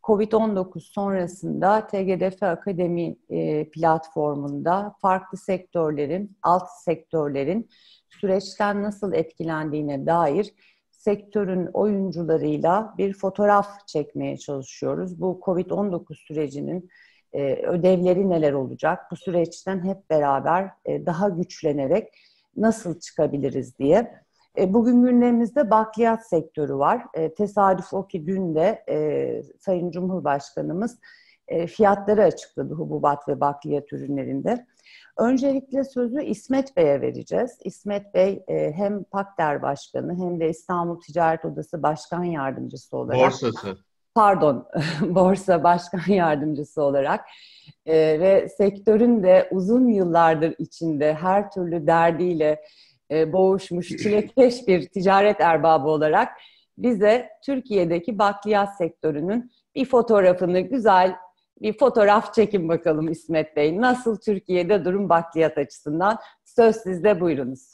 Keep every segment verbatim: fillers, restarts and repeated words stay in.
kovid on dokuz sonrasında T G D F Akademi e, platformunda farklı sektörlerin, alt sektörlerin süreçten nasıl etkilendiğine dair sektörün oyuncularıyla bir fotoğraf çekmeye çalışıyoruz. Bu kovid on dokuz sürecinin e, ödevleri neler olacak? Bu süreçten hep beraber e, daha güçlenerek nasıl çıkabiliriz diye. E, bugün gündemimizde bakliyat sektörü var. E, tesadüf o ki dün de e, Sayın Cumhurbaşkanımız e, fiyatları açıkladı hububat ve bakliyat ürünlerinde. Öncelikle sözü İsmet Bey'e vereceğiz. İsmet Bey e, hem PAKDER Başkanı hem de İstanbul Ticaret Odası Başkan Yardımcısı olarak, Borsası. pardon, Borsa Başkan Yardımcısı olarak e, ve sektörün de uzun yıllardır içinde her türlü derdiyle e, boğuşmuş çilekeş bir ticaret erbabı olarak bize Türkiye'deki bakliyat sektörünün bir fotoğrafını, güzel bir fotoğraf çekin bakalım İsmet Bey. Nasıl Türkiye'de durum bakliyat açısından? Söz sizde, buyurunuz.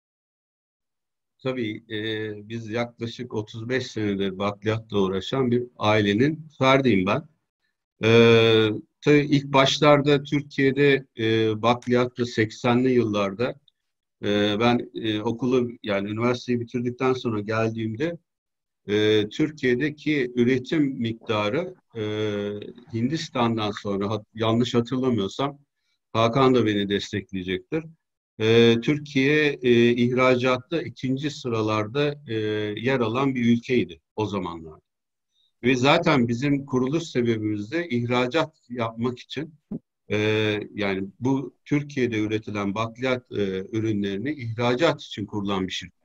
Tabii e, biz yaklaşık otuz beş senedir bakliyatla uğraşan bir ailenin ferdiyim ben. E, tabii ilk başlarda Türkiye'de e, bakliyatta seksenli yıllarda e, ben e, okulu yani üniversiteyi bitirdikten sonra geldiğimde e, Türkiye'deki üretim miktarı e, Hindistan'dan sonra hat, yanlış hatırlamıyorsam Hakan da beni destekleyecektir. Ee, Türkiye e, ihracatta ikinci sıralarda e, yer alan bir ülkeydi o zamanlar. Ve zaten bizim kuruluş sebebimiz de ihracat yapmak için e, yani bu Türkiye'de üretilen bakliyat e, ürünlerini ihracat için kurulan bir şirket.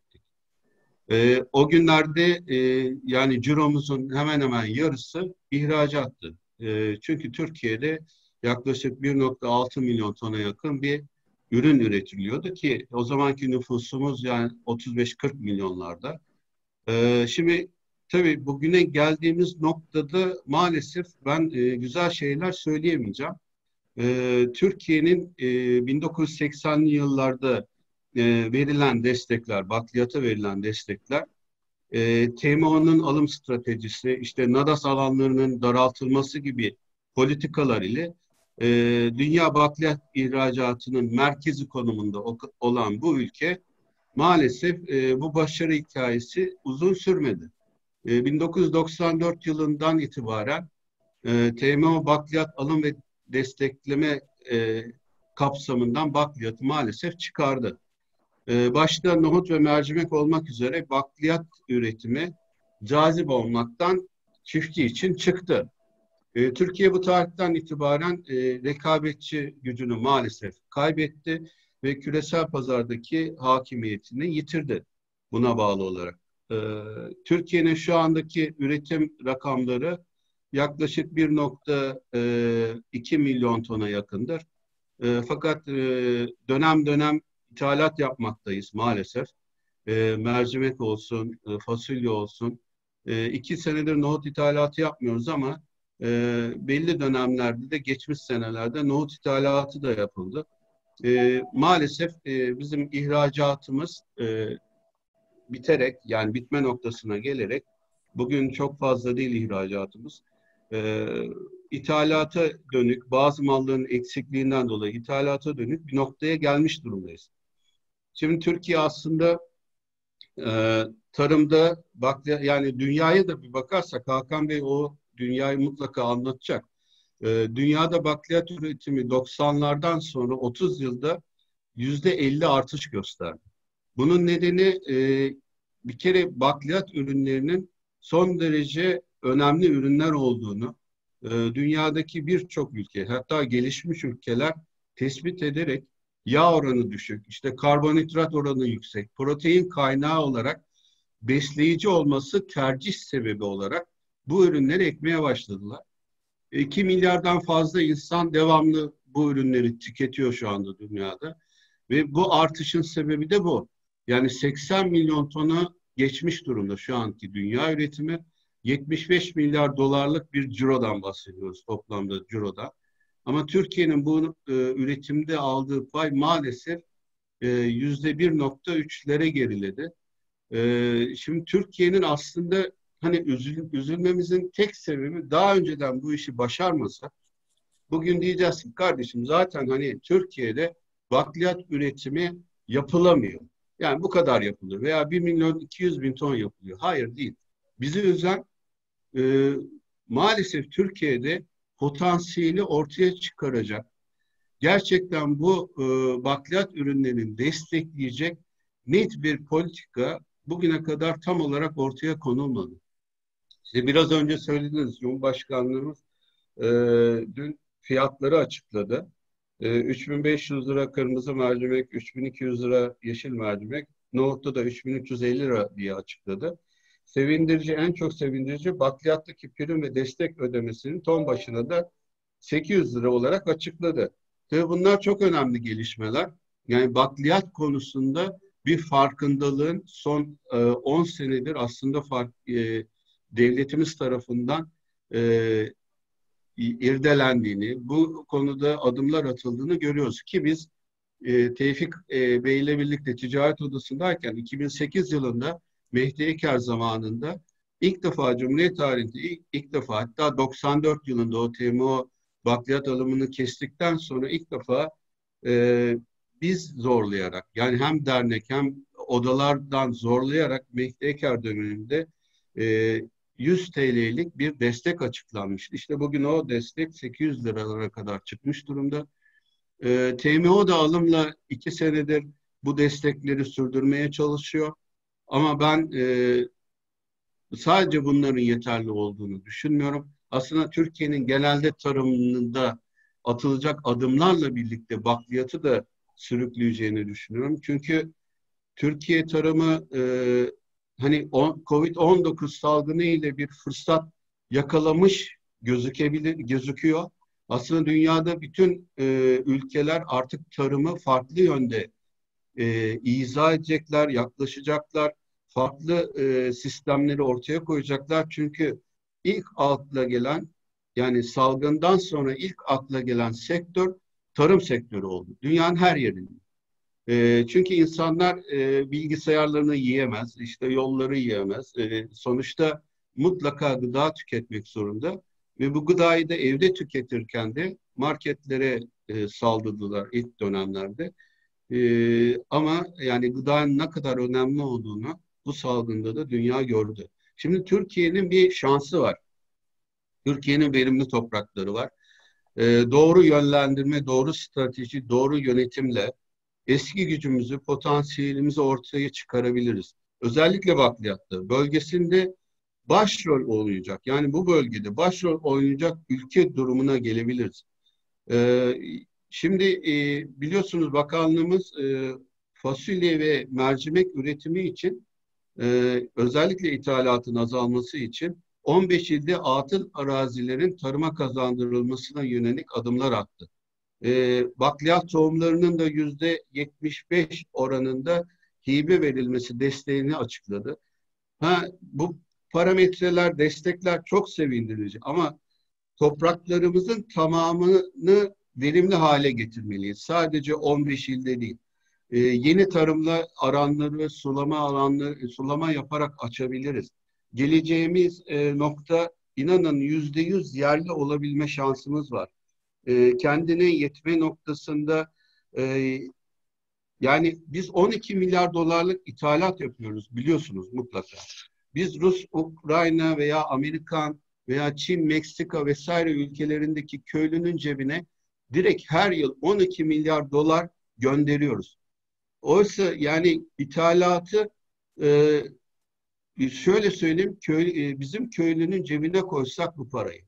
E, o günlerde e, yani ciromuzun hemen hemen yarısı ihracattı. E, çünkü Türkiye'de yaklaşık bir nokta altı milyon tona yakın bir ürün üretiliyordu ki o zamanki nüfusumuz yani otuz beş kırk milyonlarda. Ee, şimdi tabii bugüne geldiğimiz noktada maalesef ben e, güzel şeyler söyleyemeyeceğim. Ee, Türkiye'nin e, bin dokuz yüz seksenli yıllarda e, verilen destekler, bakliyata verilen destekler, e, T M O'nun alım stratejisi, işte NADAS alanlarının daraltılması gibi politikalar ile e, dünya bakliyat ihracatının merkezi konumunda olan bu ülke maalesef e, bu başarı hikayesi uzun sürmedi. E, bin dokuz yüz doksan dört yılından itibaren e, T M O bakliyat alım ve destekleme e, kapsamından bakliyatı maalesef çıkardı. Ee, başta nohut ve mercimek olmak üzere bakliyat üretimi cazip olmaktan çiftçi için çıktı. Ee, Türkiye bu tarihten itibaren e, rekabetçi gücünü maalesef kaybetti ve küresel pazardaki hakimiyetini yitirdi buna bağlı olarak. Ee, Türkiye'nin şu andaki üretim rakamları yaklaşık bir nokta iki milyon tona yakındır. E, fakat e, dönem dönem ithalat yapmaktayız maalesef. E, mercimek olsun, e, fasulye olsun. E, iki senedir nohut ithalatı yapmıyoruz ama e, belli dönemlerde de geçmiş senelerde nohut ithalatı da yapıldı. E, maalesef e, bizim ihracatımız e, biterek yani bitme noktasına gelerek bugün çok fazla değil ihracatımız. E, ithalata dönük bazı malların eksikliğinden dolayı ithalata dönük bir noktaya gelmiş durumdayız. Şimdi Türkiye aslında e, tarımda bakliyat yani dünyaya da bir bakarsak Hakan Bey o dünyayı mutlaka anlatacak. E, dünyada bakliyat üretimi doksanlardan sonra otuz yılda yüzde elli artış gösterdi. Bunun nedeni e, bir kere bakliyat ürünlerinin son derece önemli ürünler olduğunu e, dünyadaki birçok ülke hatta gelişmiş ülkeler tespit ederek yağ oranı düşük, işte karbonhidrat oranı yüksek, protein kaynağı olarak besleyici olması tercih sebebi olarak bu ürünleri ekmeye başladılar. iki milyardan fazla insan devamlı bu ürünleri tüketiyor şu anda dünyada ve bu artışın sebebi de bu. Yani seksen milyon tona geçmiş durumda şu anki dünya üretimi. yetmiş beş milyar dolarlık bir cirodan bahsediyoruz toplamda ciroda. Ama Türkiye'nin bu e, üretimde aldığı pay maalesef e, yüzde bir nokta üçlere geriledi. E, şimdi Türkiye'nin aslında hani üzül, üzülmemizin tek sebebi daha önceden bu işi başarmasak bugün diyeceğiz ki kardeşim zaten hani Türkiye'de bakliyat üretimi yapılamıyor. Yani bu kadar yapılır veya bir milyon iki yüz bin ton yapılıyor. Hayır değil. Bizi üzen e, maalesef Türkiye'de potansiyeli ortaya çıkaracak, gerçekten bu e, bakliyat ürünlerini destekleyecek net bir politika bugüne kadar tam olarak ortaya konulmadı. İşte biraz önce söylediniz, Cumhurbaşkanlığımız e, dün fiyatları açıkladı. E, üç bin beş yüz lira kırmızı mercimek, üç bin iki yüz lira yeşil mercimek, nohutta da üç bin üç yüz elli lira diye açıkladı. Sevindirici, en çok sevindirici bakliyattaki prim ve destek ödemesinin ton başına da sekiz yüz lira olarak açıkladı. Tabii bunlar çok önemli gelişmeler. Yani bakliyat konusunda bir farkındalığın son e, on senedir aslında fark, e, devletimiz tarafından e, irdelendiğini, bu konuda adımlar atıldığını görüyoruz ki biz e, Tevfik e, Bey ile birlikte ticaret odasındayken iki bin sekiz yılında Mehdi Eker zamanında ilk defa Cumhuriyet tarihinde ilk, ilk defa, hatta doksan dört yılında o T M O bakliyat alımını kestikten sonra ilk defa e, biz zorlayarak, yani hem dernek hem odalardan zorlayarak Mehdi Eker döneminde e, yüz T L'lik bir destek açıklanmıştı. İşte bugün o destek sekiz yüz liralara kadar çıkmış durumda. E, T M O da alımla iki senedir bu destekleri sürdürmeye çalışıyor. Ama ben e, sadece bunların yeterli olduğunu düşünmüyorum. Aslında Türkiye'nin genelde tarımında atılacak adımlarla birlikte bakliyatı da sürükleyeceğini düşünüyorum. Çünkü Türkiye tarımı e, hani Covid on dokuz salgını ile bir fırsat yakalamış gözükebilir, gözüküyor. Aslında dünyada bütün e, ülkeler artık tarımı farklı yönde e, izah edecekler, yaklaşacaklar, farklı e, sistemleri ortaya koyacaklar. Çünkü ilk akla gelen, yani salgından sonra ilk akla gelen sektör tarım sektörü oldu. Dünyanın her yerinde. E, çünkü insanlar e, bilgisayarlarını yiyemez, işte yolları yiyemez. E, sonuçta mutlaka gıda tüketmek zorunda ve bu gıdayı da evde tüketirken de marketlere e, saldırdılar ilk dönemlerde. Ee, ama yani gıdanın ne kadar önemli olduğunu bu salgında da dünya gördü. Şimdi Türkiye'nin bir şansı var. Türkiye'nin verimli toprakları var. Ee, doğru yönlendirme, doğru strateji, doğru yönetimle eski gücümüzü, potansiyelimizi ortaya çıkarabiliriz. Özellikle bakliyatta bölgesinde başrol oynayacak. Yani bu bölgede başrol oynayacak ülke durumuna gelebiliriz. Ee, Şimdi e, biliyorsunuz bakanlığımız e, fasulye ve mercimek üretimi için e, özellikle ithalatın azalması için on beş ilde atıl arazilerin tarıma kazandırılmasına yönelik adımlar attı. E, bakliyat tohumlarının da yüzde yetmiş beş oranında hibe verilmesi desteğini açıkladı. Ha, bu parametreler, destekler çok sevindirici ama topraklarımızın tamamını verimli hale getirmeliyiz. Sadece on beş ilde değil. Ee, yeni tarımla aranları, sulama alanları, sulama yaparak açabiliriz. Geleceğimiz e, nokta, inanın yüzde yüz yerli olabilme şansımız var. E, kendine yetme noktasında e, yani biz on iki milyar dolarlık ithalat yapıyoruz, biliyorsunuz mutlaka. Biz Rus, Ukrayna veya Amerikan veya Çin, Meksika vesaire ülkelerindeki köylünün cebine direkt her yıl on iki milyar dolar gönderiyoruz. Oysa yani ithalatı e, şöyle söyleyeyim, köy, e, bizim köylünün cebine koysak bu parayı,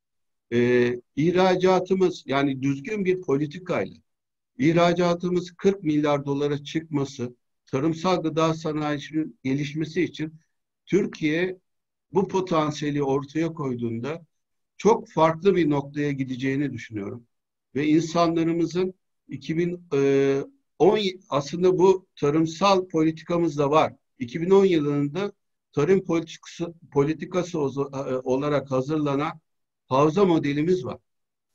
e, ihracatımız, yani düzgün bir politikayla ihracatımız kırk milyar dolara çıkması, tarımsal gıda sanayisinin gelişmesi için Türkiye bu potansiyeli ortaya koyduğunda çok farklı bir noktaya gideceğini düşünüyorum. Ve insanlarımızın iki bin on, aslında bu tarımsal politikamız da var. iki bin on yılında tarım politikası, politikası olarak hazırlanan havza modelimiz var.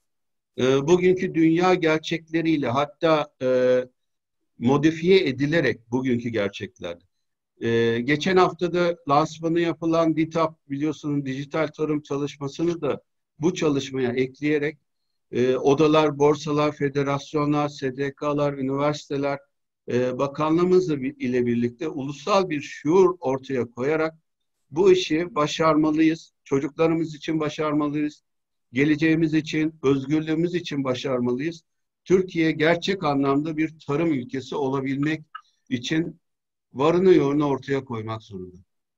Bugünkü dünya gerçekleriyle, hatta modifiye edilerek bugünkü gerçeklerle Ee, geçen hafta da lansmanı yapılan DİTAP, biliyorsunuz, dijital tarım çalışmasını da bu çalışmaya ekleyerek e, odalar, borsalar, federasyonlar, S D K'lar, üniversiteler, e, bakanlığımızla ile birlikte ulusal bir şuur ortaya koyarak bu işi başarmalıyız. Çocuklarımız için başarmalıyız. Geleceğimiz için, özgürlüğümüz için başarmalıyız. Türkiye gerçek anlamda bir tarım ülkesi olabilmek için varını yoğunu ortaya koymak zorunda.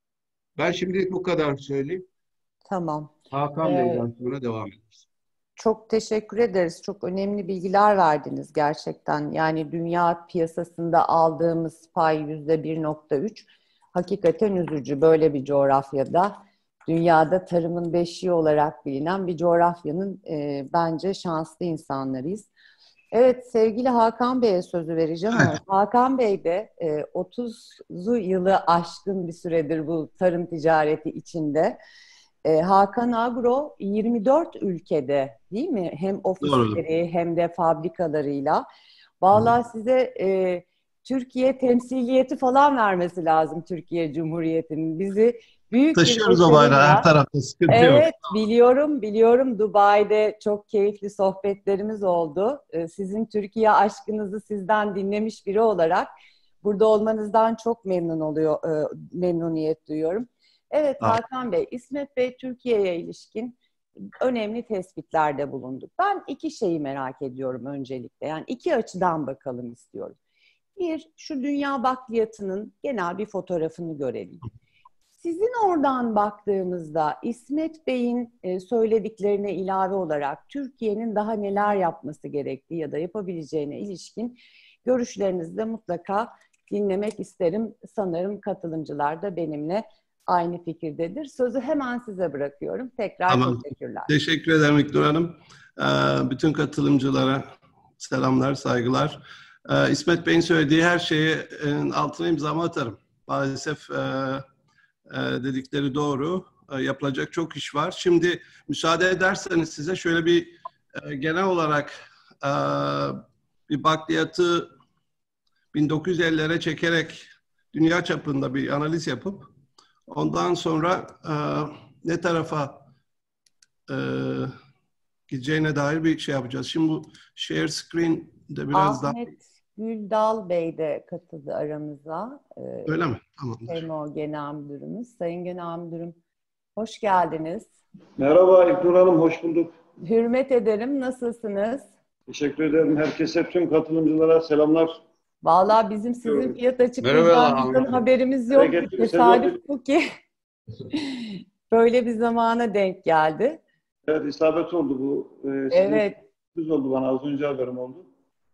Ben şimdilik bu kadar söyleyeyim. Tamam. Hakan Ee, Bey'den sonra devam ederiz. Çok teşekkür ederiz. Çok önemli bilgiler verdiniz gerçekten. Yani dünya piyasasında aldığımız pay yüzde bir nokta üç. Hakikaten üzücü. Böyle bir coğrafyada, dünyada tarımın beşiği olarak bilinen bir coğrafyanın e, bence şanslı insanlarıyız. Evet, sevgili Hakan Bey'e sözü vereceğim ama Hakan Bey de e, otuzu yılı aşkın bir süredir bu tarım ticareti içinde. E, Hakan Agro yirmi dört ülkede, değil mi? Hem ofisleri Doğru. hem de fabrikalarıyla. Vallahi size e, Türkiye temsiliyeti falan vermesi lazım Türkiye Cumhuriyeti'nin. Bizi büyük bir Taşıyoruz o bayrağı her başarıyla. tarafta, sıkıntı yok. Evet, biliyorum, biliyorum. Dubai'de çok keyifli sohbetlerimiz oldu. Ee, Sizin Türkiye aşkınızı sizden dinlemiş biri olarak burada olmanızdan çok memnun oluyor, e, memnuniyet duyuyorum. Evet Ah. Hakan Bey, İsmet Bey Türkiye'ye ilişkin önemli tespitlerde bulundu. Ben iki şeyi merak ediyorum öncelikle. Yani iki açıdan bakalım istiyorum. Bir, şu dünya bakliyatının genel bir fotoğrafını görelim. Sizin oradan baktığımızda İsmet Bey'in söylediklerine ilave olarak Türkiye'nin daha neler yapması gerektiği ya da yapabileceğine ilişkin görüşlerinizi de mutlaka dinlemek isterim. Sanırım katılımcılar da benimle aynı fikirdedir. Sözü hemen size bırakıyorum. Tekrar Tamam. teşekkürler. Teşekkür ederim İknur Hanım. Ee, bütün katılımcılara selamlar, saygılar. Ee, İsmet Bey'in söylediği her şeyi e, altına imzamı atarım. Maalesef e, e, dedikleri doğru. E, yapılacak çok iş var. Şimdi müsaade ederseniz size şöyle bir e, genel olarak e, bir bakliyatı bin dokuz yüz ellilere çekerek dünya çapında bir analiz yapıp ondan sonra e, ne tarafa e, gideceğine dair bir şey yapacağız. Şimdi bu share screen'de biraz daha... Ahmet Güldal Bey de katıldı aramıza. Ee, Öyle mi? Tamamdır. Temo Genel Müdürümüz. Sayın Genel Müdürüm, hoş geldiniz. Merhaba İknur Hanım, hoş bulduk. Hürmet ederim. Nasılsınız? Teşekkür ederim. Herkese, tüm katılımcılara selamlar. Vallahi bizim sizin Diyorum. fiyat açıklayacağınızdan haberimiz yok. Bereketli, Tesadüf bu ki böyle bir zamana denk geldi. Evet, isabet oldu bu. Ee, sizin Evet. sürpriz oldu bana, az önce haberim oldu.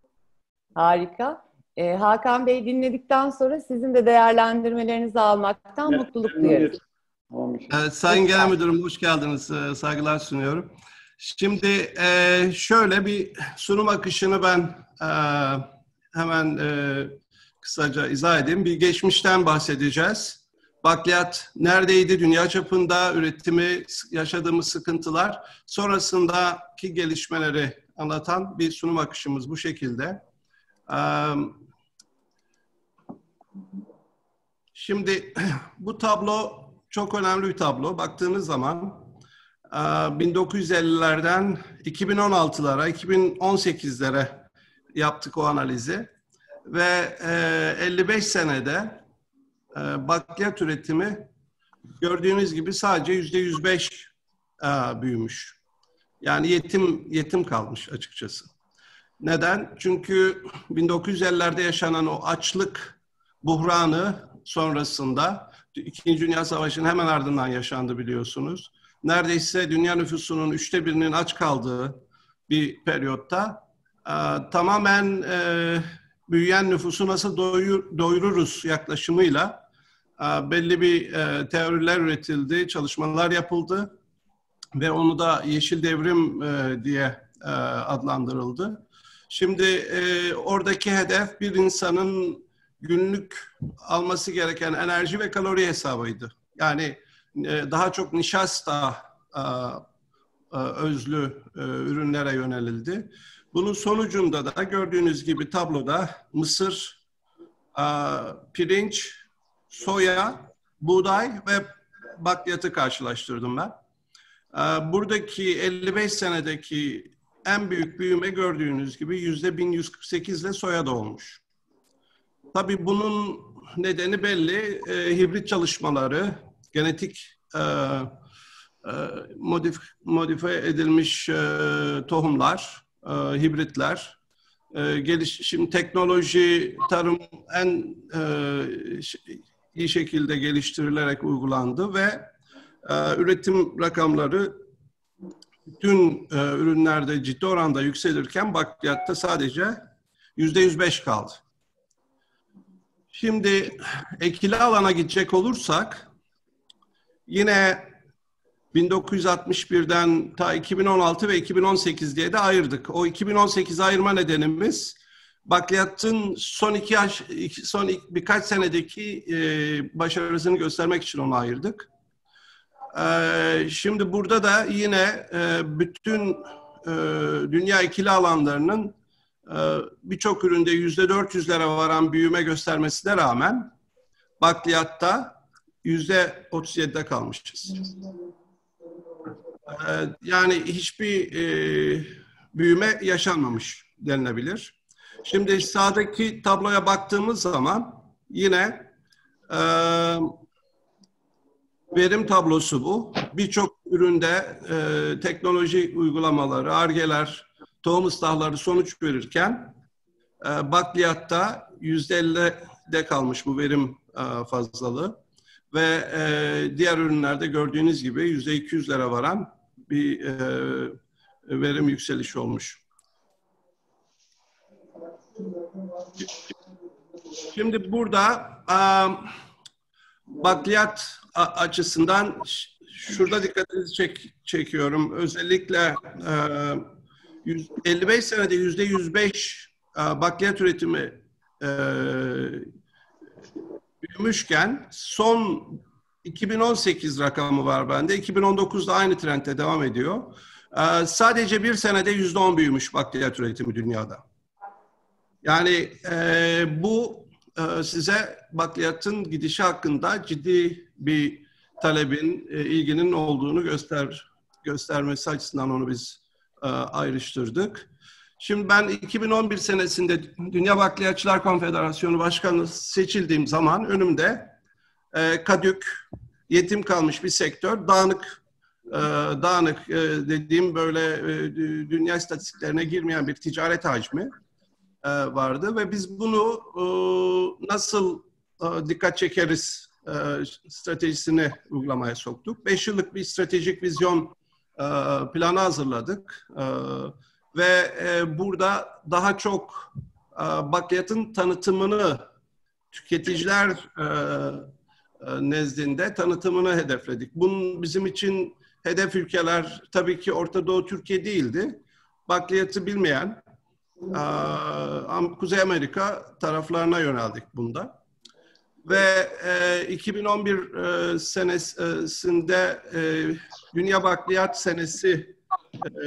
Harika. Ee, Hakan Bey dinledikten sonra sizin de değerlendirmelerinizi almaktan Evet, mutluluk memnuniyet. duyarız. Tamam, inşallah. Evet, Sayın Genel Müdürüm hoş geldiniz. Ee, Saygılar sunuyorum. Şimdi e, şöyle bir sunum akışını ben e, hemen e, kısaca izah edeyim. Bir geçmişten bahsedeceğiz. Bakliyat neredeydi dünya çapında, üretimi, yaşadığımız sıkıntılar, sonrasındaki gelişmeleri anlatan bir sunum akışımız bu şekilde. Şimdi bu tablo çok önemli bir tablo. Baktığınız zaman bin dokuz yüz ellilerden iki bin on altılara, iki bin on sekizlere yaptık o analizi ve elli beş senede bakliyat üretimi gördüğünüz gibi sadece yüzde yüz beş büyümüş. Yani yetim yetim kalmış açıkçası. Neden? Çünkü bin dokuz yüz ellilerde yaşanan o açlık buhranı sonrasında İkinci Dünya Savaşı'nın hemen ardından yaşandı biliyorsunuz. Neredeyse dünya nüfusunun üçte birinin aç kaldığı bir periyotta e, tamamen e, büyüyen nüfusu nasıl doyur, doyururuz yaklaşımıyla e, belli bir e, teoriler üretildi, çalışmalar yapıldı ve onu da yeşil devrim e, diye e, adlandırıldı. Şimdi e, oradaki hedef bir insanın günlük alması gereken enerji ve kalori hesabıydı. Yani e, daha çok nişasta e, e, özlü e, ürünlere yönelildi. Bunun sonucunda da gördüğünüz gibi tabloda mısır, e, pirinç soya, buğday ve bakliyatı karşılaştırdım ben. Buradaki elli beş senedeki en büyük büyüme gördüğünüz gibi yüzde bin yüz kırk sekiz ile soyada olmuş. Tabii bunun nedeni belli. E, hibrit çalışmaları, genetik e, e, modif, modifiye edilmiş e, tohumlar, e, hibritler, e, gelişim, teknoloji, tarım en e, iyi şekilde geliştirilerek uygulandı ve e, üretim rakamları bütün e, ürünlerde ciddi oranda yükselirken bakliyatta sadece yüzde yüz beş kaldı. Şimdi ekili alana gidecek olursak yine bin dokuz yüz altmış birden ta iki bin on altı ve iki bin on sekiz diye de ayırdık. O iki bin on sekiz ayırma nedenimiz bakliyatın son iki yaş, son birkaç senedeki e, başarısını göstermek için onu ayırdık. E, şimdi burada da yine e, bütün e, dünya ikili alanlarının birçok üründe yüzde dört yüzlere varan büyüme göstermesine rağmen bakliyatta yüzde otuz yedide kalmışız. Yani hiçbir e, büyüme yaşanmamış denilebilir. Şimdi sağdaki tabloya baktığımız zaman yine e, verim tablosu bu. Birçok üründe e, teknoloji uygulamaları, Ar-Ge'ler, tohum ıslahları sonuç verirken e, bakliyatta yüzde ellide kalmış bu verim e, fazlalığı ve e, diğer ürünlerde gördüğünüz gibi yüzde iki yüzlere varan bir e, verim yükselişi olmuş. Şimdi burada e, bakliyat açısından şurada dikkatinizi çek, çekiyorum. Özellikle e, elli beş senede yüzde yüz beş bakliyat üretimi e, büyümüşken son iki bin on sekiz rakamı var bende. iki bin on dokuzda aynı trendde devam ediyor. E, sadece bir senede yüzde on büyümüş bakliyat üretimi dünyada. Yani e, bu e, size bakliyatın gidişi hakkında ciddi bir talebin, e, ilginin olduğunu göster göstermesi açısından onu biz ayrıştırdık. Şimdi ben iki bin on bir senesinde Dünya Bakliyatçılar Konfederasyonu Başkanı seçildiğim zaman önümde e, kadük, yetim kalmış bir sektör, dağınık, e, dağınık e, dediğim böyle e, dünya istatistiklerine girmeyen bir ticaret hacmi e, vardı ve biz bunu e, nasıl e, dikkat çekeriz e, stratejisini uygulamaya soktuk. Beş yıllık bir stratejik vizyon planı hazırladık ve burada daha çok bakliyatın tanıtımını tüketiciler nezdinde tanıtımını hedefledik. Bunun bizim için hedef ülkeler tabii ki Orta Doğu Türkiye değildi. Bakliyatı bilmeyen Kuzey Amerika taraflarına yöneldik bunda. Ve e, iki bin on bir e, senesinde e, Dünya Bakliyat Senesi e,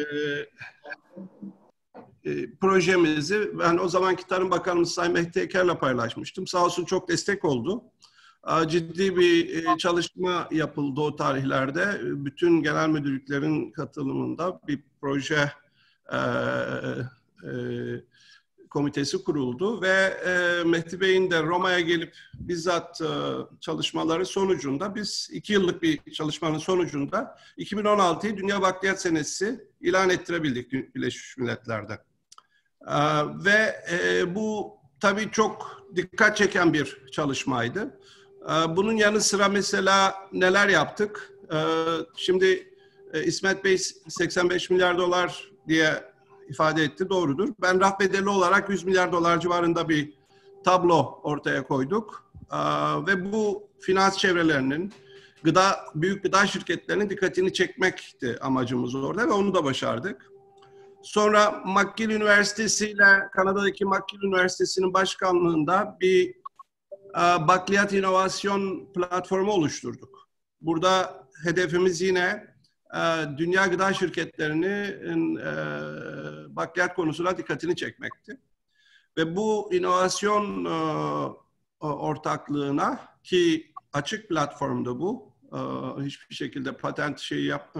e, projemizi ben o zamanki Tarım Bakanımız Sayın Mehdi Eker'le paylaşmıştım. Sağ olsun çok destek oldu. E, ciddi bir e, çalışma yapıldı o tarihlerde. Bütün genel müdürlüklerin katılımında bir proje e, e, komitesi kuruldu ve e, Mehdi Bey'in de Roma'ya gelip bizzat e, çalışmaları sonucunda biz iki yıllık bir çalışmanın sonucunda iki bin on altıyı Dünya Bakliyat Senesi ilan ettirebildik Birleşmiş Milletler'de. E, ve e, bu tabii çok dikkat çeken bir çalışmaydı. E, bunun yanı sıra mesela neler yaptık? E, şimdi e, İsmet Bey seksen beş milyar dolar diye ifade etti, doğrudur. Ben raf bedeli olarak yüz milyar dolar civarında bir tablo ortaya koyduk. Ee, ve bu finans çevrelerinin, gıda büyük gıda şirketlerinin dikkatini çekmekti amacımız orada ve onu da başardık. Sonra McGill Üniversitesi ile Kanada'daki McGill Üniversitesi'nin başkanlığında bir e, bakliyat inovasyon platformu oluşturduk. Burada hedefimiz yine dünya gıda şirketlerinin e, bakliyat konusuna dikkatini çekmekti. Ve bu inovasyon e, ortaklığına ki açık platformda bu. Hiçbir şekilde patent şeyi yap,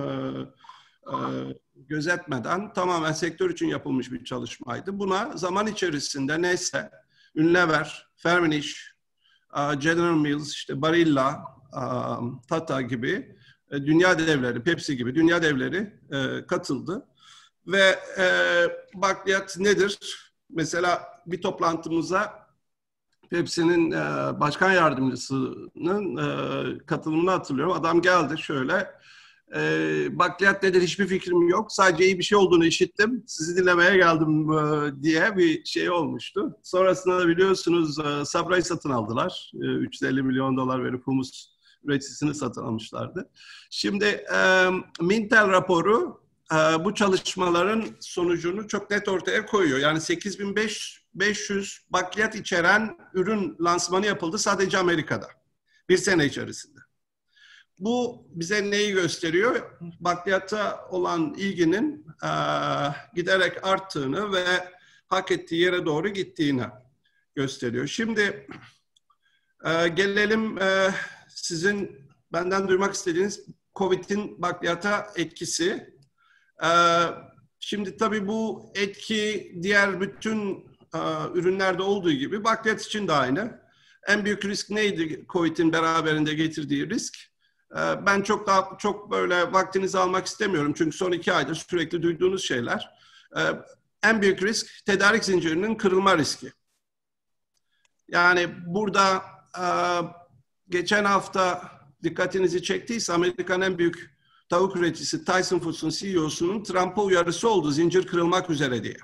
gözetmeden tamamen sektör için yapılmış bir çalışmaydı. Buna zaman içerisinde Nestle, Unilever, Firmenich, General Mills, işte Barilla, Tata gibi dünya devleri, Pepsi gibi dünya devleri katıldı. Ve bakliyat nedir? Mesela bir toplantımıza Pepsi'nin başkan yardımcısının katılımını hatırlıyorum. Adam geldi şöyle, bakliyat nedir hiçbir fikrim yok. Sadece iyi bir şey olduğunu işittim. Sizi dinlemeye geldim diye bir şey olmuştu. Sonrasında da biliyorsunuz Sabra'yı satın aldılar. üç yüz elli milyon dolar verip humus üreticisini satın almışlardı. Şimdi Mintel raporu bu çalışmaların sonucunu çok net ortaya koyuyor. Yani sekiz bin beş yüz bakliyat içeren ürün lansmanı yapıldı sadece Amerika'da. Bir sene içerisinde. Bu bize neyi gösteriyor? Bakliyata olan ilginin e, giderek arttığını ve hak ettiği yere doğru gittiğini gösteriyor. Şimdi e, gelelim e, sizin benden duymak istediğiniz Covid'in bakliyata etkisi. E, şimdi tabii bu etki diğer bütün e, ürünlerde olduğu gibi bakliyat için de aynı. En büyük risk neydi Covid'in beraberinde getirdiği risk? Ben çok daha çok böyle vaktinizi almak istemiyorum çünkü son iki aydır sürekli duyduğunuz şeyler. En büyük risk tedarik zincirinin kırılma riski. Yani burada geçen hafta dikkatinizi çektiyse Amerika'nın en büyük tavuk üreticisi Tyson Foods'un C E O'sunun Trump'a uyarısı oldu zincir kırılmak üzere diye.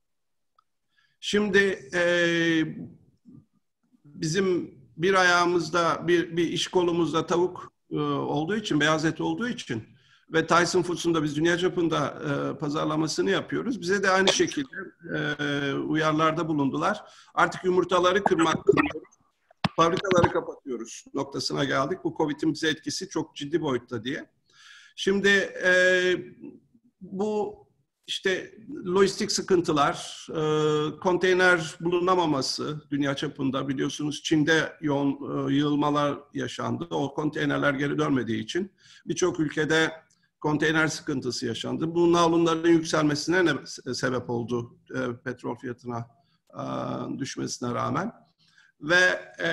Şimdi e, bizim bir ayağımızda bir, bir iş kolumuzda tavuk olduğu için, beyaz et olduğu için ve Tyson Foods'un da biz dünya çapında e, pazarlamasını yapıyoruz. Bize de aynı şekilde e, uyarılarda bulundular. Artık yumurtaları kırmak, fabrikaları kapatıyoruz noktasına geldik. Bu Covid'in bize etkisi çok ciddi boyutta diye. Şimdi e, bu işte lojistik sıkıntılar, e, konteyner bulunamaması dünya çapında biliyorsunuz Çin'de yoğun e, yığılmalar yaşandı. O konteynerler geri dönmediği için birçok ülkede konteyner sıkıntısı yaşandı. Bunun alımların yükselmesine ne sebep oldu e, petrol fiyatına e, düşmesine rağmen. Ve e,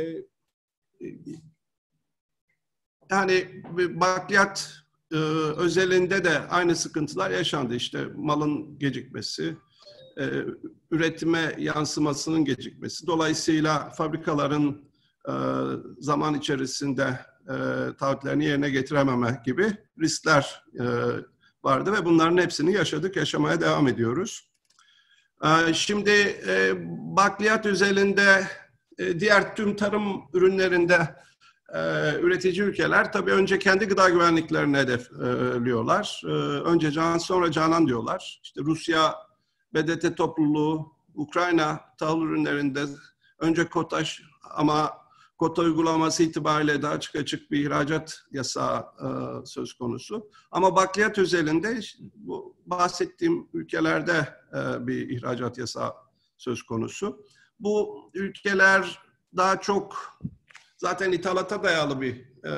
yani bakliyat Ee, özelinde de aynı sıkıntılar yaşandı. İşte malın gecikmesi, e, üretime yansımasının gecikmesi. Dolayısıyla fabrikaların e, zaman içerisinde e, taahhütlerini yerine getirememe gibi riskler e, vardı ve bunların hepsini yaşadık, yaşamaya devam ediyoruz. E, şimdi e, bakliyat özelinde e, diğer tüm tarım ürünlerinde Ee, üretici ülkeler tabii önce kendi gıda güvenliklerini hedefliyorlar. Ee, önce Canan sonra Canan diyorlar. İşte Rusya, B D T topluluğu, Ukrayna tahıl ürünlerinde önce KOTAŞ ama kota uygulaması itibariyle daha açık açık bir ihracat yasağı e, söz konusu. Ama bakliyat özelinde bu bahsettiğim ülkelerde e, bir ihracat yasağı söz konusu. Bu ülkeler daha çok zaten ithalata dayalı bir e,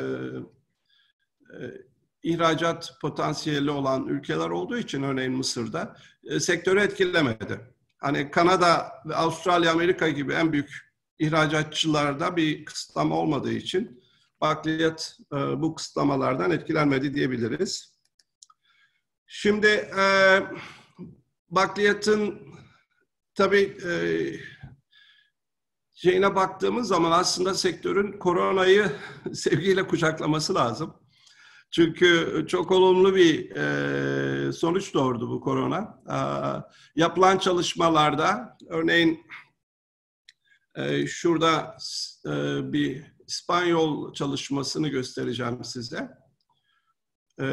e, ihracat potansiyeli olan ülkeler olduğu için örneğin Mısır'da e, sektörü etkilemedi. Hani Kanada ve Avustralya, Amerika gibi en büyük ihracatçılarda bir kısıtlama olmadığı için bakliyat e, bu kısıtlamalardan etkilenmedi diyebiliriz. Şimdi e, bakliyatın tabii e, şeyine baktığımız zaman aslında sektörün koronayı sevgiyle kucaklaması lazım. Çünkü çok olumlu bir e, sonuç doğurdu bu korona. E, yapılan çalışmalarda, örneğin e, şurada e, bir İspanyol çalışmasını göstereceğim size. E,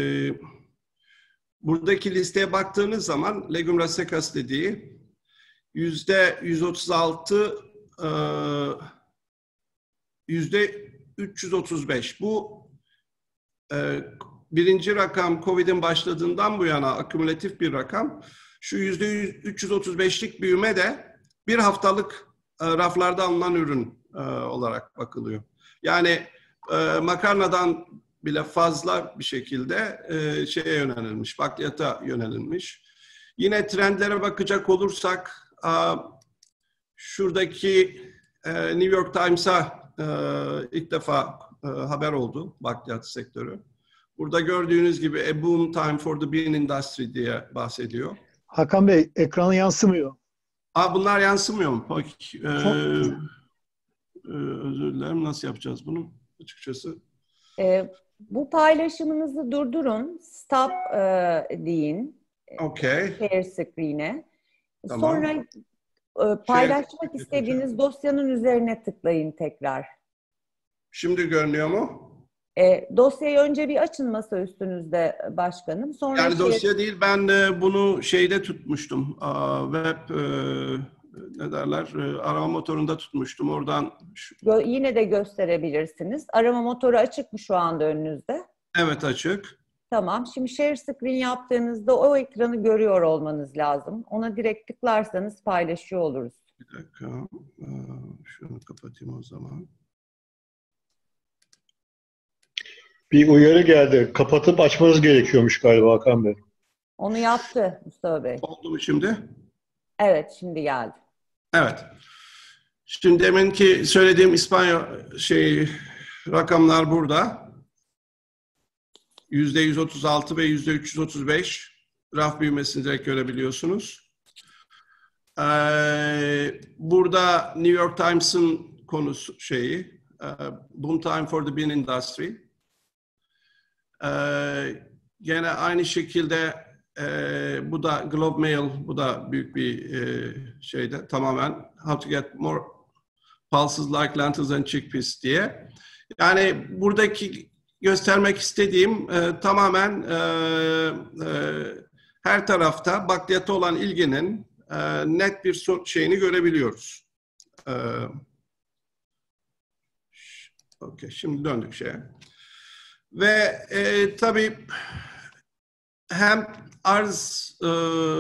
buradaki listeye baktığınız zaman Legum Secas dediği yüzde yüz otuz altı, yüzde üç yüz otuz beş. Bu e, birinci rakam Covid'in başladığından bu yana akümülatif bir rakam. Şu yüzde üç yüz otuz beşlik büyüme de bir haftalık e, raflarda alınan ürün e, olarak bakılıyor. Yani e, makarnadan bile fazla bir şekilde e, şeye yönelilmiş, bakliyata yönelilmiş. Yine trendlere bakacak olursak, e, şuradaki e, New York Times'a e, ilk defa e, haber oldu bakliyat sektörü. Burada gördüğünüz gibi a boom time for the bean industry diye bahsediyor. Hakan Bey, ekrana yansımıyor. Aa, bunlar yansımıyor mu? Bak, e, Çok... e, özür dilerim. Nasıl yapacağız bunu açıkçası? E, bu paylaşımınızı durdurun. Stop e, deyin. Okay. Share screen'e. Tamam. Sonra e, paylaşmak şey, istediğiniz dosyanın üzerine tıklayın tekrar. Şimdi görünüyor mu? E, dosyayı önce bir açın masa üstünüzde başkanım. Sonra yani şey... dosya değil, ben e, bunu şeyde tutmuştum. Aa, web e, ne derler? E, arama motorunda tutmuştum. Oradan şu... yine de gösterebilirsiniz. Arama motoru açık mı şu anda önünüzde? Evet, açık. Tamam. Şimdi share screen yaptığınızda o ekranı görüyor olmanız lazım. Ona direkt tıklarsanız paylaşıyor oluruz. Bir dakika. Ee, şunu kapatayım o zaman. Bir uyarı geldi. Kapatıp açmanız gerekiyormuş galiba Hakan Bey. Onu yaptı Mustafa Bey. Oldu mu şimdi? Evet, şimdi geldi. Evet. Şimdi deminki söylediğim İspanya şey rakamlar burada. yüzde yüz otuz altı ve yüzde üç yüz otuz beş raf büyümesini direkt görebiliyorsunuz. Ee, burada New York Times'ın konusu şeyi, Boom Time for the Bean Industry. Ee, gene aynı şekilde e, bu da Globe Mail, bu da büyük bir e, şeyde tamamen How to Get More Pulses Like Lentils and Chickpeas diye. Yani buradaki göstermek istediğim e, tamamen e, e, her tarafta bakliyata olan ilginin e, net bir so şeyini görebiliyoruz. E, Okey, şimdi döndük şeye. Ve e, tabii hem arz e,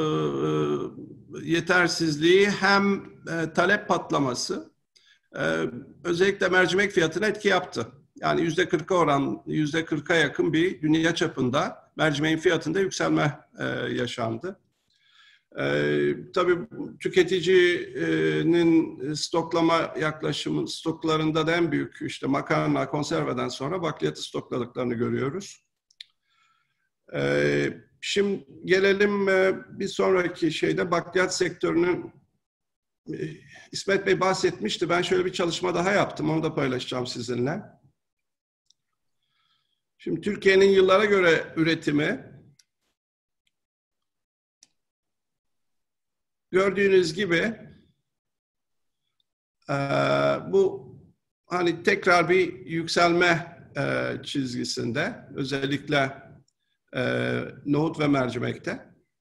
yetersizliği hem e, talep patlaması e, özellikle mercimek fiyatına etki yaptı. Yani yüzde kırka oran, yüzde kırka yakın bir dünya çapında mercimeğin fiyatında yükselme e, yaşandı. E, tabii tüketicinin stoklama yaklaşımı stoklarında da en büyük işte makarna, konserveden sonra bakliyatı stokladıklarını görüyoruz. E, şimdi gelelim e, bir sonraki şeyde bakliyat sektörünün e, İsmet Bey bahsetmişti. Ben şöyle bir çalışma daha yaptım. Onu da paylaşacağım sizinle. Şimdi Türkiye'nin yıllara göre üretimi gördüğünüz gibi e, bu hani tekrar bir yükselme e, çizgisinde özellikle e, nohut ve mercimekte.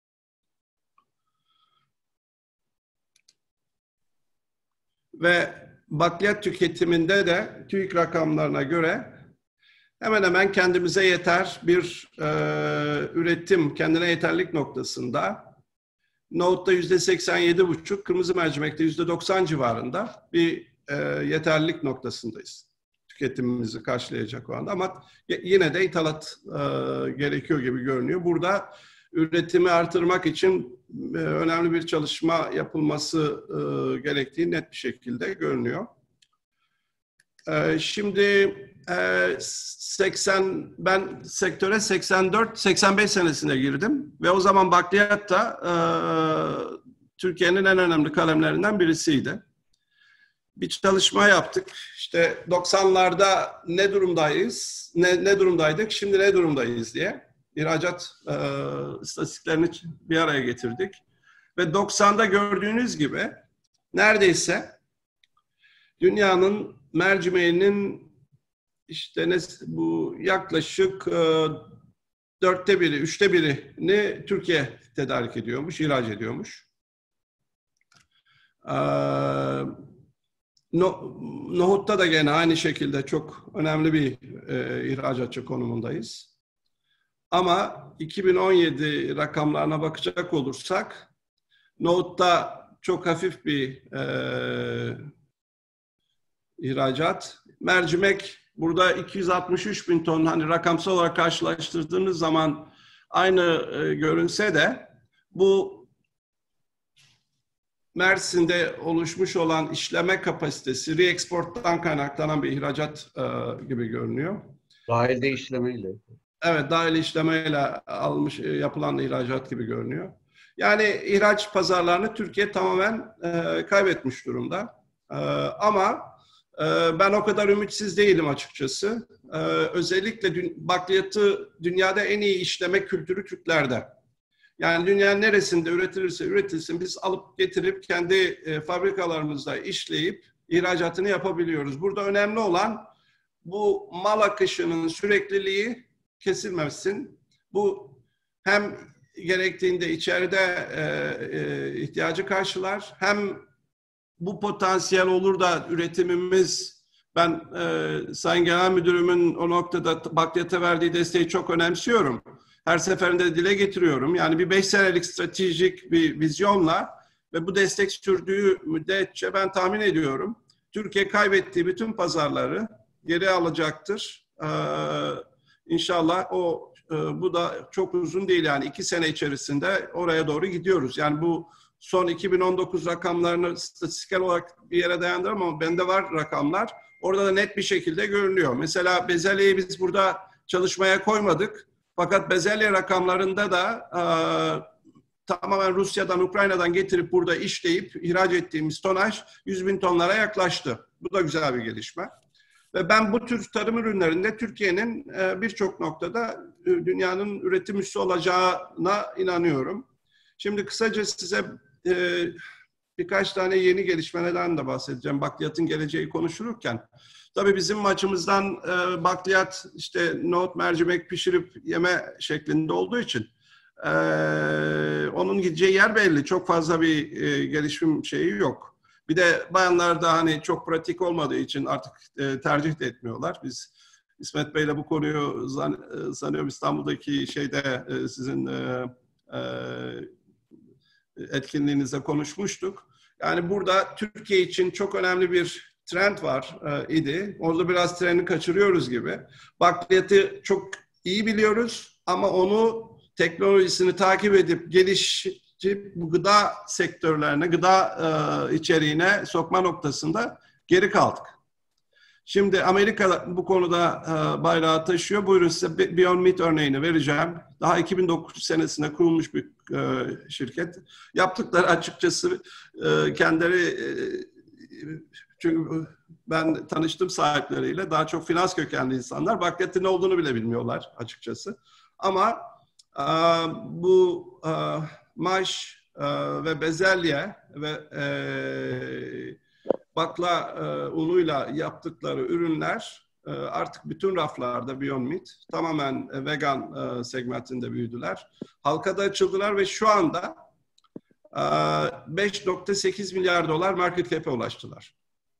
Ve bakliyat tüketiminde de TÜİK rakamlarına göre hemen hemen kendimize yeter bir e, üretim, kendine yeterlik noktasında. Nohut'ta yüzde seksen yedi buçuk, kırmızı mercimekte yüzde doksan civarında bir e, yeterlilik noktasındayız. Tüketimimizi karşılayacak o anda ama yine de ithalat e, gerekiyor gibi görünüyor. Burada üretimi artırmak için e, önemli bir çalışma yapılması e, gerektiği net bir şekilde görünüyor. E, şimdi e, seksen ben sektöre seksen dört seksen beş senesinde girdim ve o zaman bakliyat da e, Türkiye'nin en önemli kalemlerinden birisiydi. Bir çalışma yaptık. İşte doksanlarda ne durumdayız, ne, ne durumdaydık, şimdi ne durumdayız diye ihracat e, istatistiklerini bir araya getirdik. Ve doksanda gördüğünüz gibi neredeyse dünyanın mercimeğinin işte ne, bu yaklaşık e, dörtte biri, üçte birini Türkiye tedarik ediyormuş, ihraç ediyormuş. E, no, nohutta da gene aynı şekilde çok önemli bir e, ihracatçı konumundayız. Ama iki bin on yedi rakamlarına bakacak olursak nohutta çok hafif bir e, ihracat. Mercimek burada iki yüz altmış üç bin ton, hani rakamsal olarak karşılaştırdığınız zaman aynı e, görünse de bu Mersin'de oluşmuş olan işleme kapasitesi re-export'tan kaynaklanan bir ihracat e, gibi görünüyor. Dahilde işlemeyle. Evet, dahil işlemeyle almış yapılan ihracat gibi görünüyor. Yani ihraç pazarlarını Türkiye tamamen e, kaybetmiş durumda. E, ama e, ben o kadar ümitsiz değilim açıkçası. E, özellikle dün, bakliyatı dünyada en iyi işleme kültürü Türklerde. Yani dünyanın neresinde üretilirse üretilsin biz alıp getirip kendi e, fabrikalarımızda işleyip ihracatını yapabiliyoruz. Burada önemli olan bu mal akışının sürekliliği kesilmesin. Bu hem gerektiğinde içeride e, e, ihtiyacı karşılar, hem bu potansiyel olur da üretimimiz, ben e, Sayın Genel Müdürümün o noktada bakliyata verdiği desteği çok önemsiyorum. Her seferinde dile getiriyorum. Yani bir beş senelik stratejik bir vizyonla ve bu destek sürdüğü müddetçe ben tahmin ediyorum Türkiye kaybettiği bütün pazarları geri alacaktır. Ee, İnşallah o e, bu da çok uzun değil, yani iki sene içerisinde oraya doğru gidiyoruz. Yani bu son iki bin on dokuz rakamlarını istatistiksel olarak bir yere dayandıramam ama bende var rakamlar. Orada da net bir şekilde görünüyor. Mesela bezelyeyi biz burada çalışmaya koymadık. Fakat bezelye rakamlarında da e, tamamen Rusya'dan, Ukrayna'dan getirip burada işleyip ihraç ettiğimiz tonaj yüz bin tonlara yaklaştı. Bu da güzel bir gelişme. Ve ben bu tür tarım ürünlerinde Türkiye'nin birçok noktada dünyanın üretim üssü olacağına inanıyorum. Şimdi kısaca size birkaç tane yeni gelişmelerden de bahsedeceğim. Bakliyatın geleceği konuşulurken. Tabii bizim açımızdan bakliyat işte nohut, mercimek pişirip yeme şeklinde olduğu için onun gideceği yer belli. Çok fazla bir gelişim şeyi yok. Bir de bayanlar da hani çok pratik olmadığı için artık e, tercih de etmiyorlar. Biz İsmet Bey'le bu konuyu zan, e, sanıyorum İstanbul'daki şeyde e, sizin e, e, etkinliğinizde konuşmuştuk. Yani burada Türkiye için çok önemli bir trend var e, idi. Orada biraz treni kaçırıyoruz gibi. Bakliyatı çok iyi biliyoruz ama onu teknolojisini takip edip geliş bu gıda sektörlerine, gıda e, içeriğine sokma noktasında geri kaldık. Şimdi Amerika bu konuda e, bayrağı taşıyor. Buyurun size Beyond Meat örneğini vereceğim. Daha iki bin dokuz senesinde kurulmuş bir e, şirket. Yaptıkları açıkçası e, kendileri, e, çünkü ben tanıştım sahipleriyle, daha çok finans kökenli insanlar. Bakliyatın ne olduğunu bile bilmiyorlar açıkçası. Ama e, bu e, maş e, ve bezelye ve e, bakla e, unuyla yaptıkları ürünler e, artık bütün raflarda Beyond Meat tamamen e, vegan e, segmentinde büyüdüler. Halka da açıldılar ve şu anda e, beş nokta sekiz milyar dolar market cap'e ulaştılar.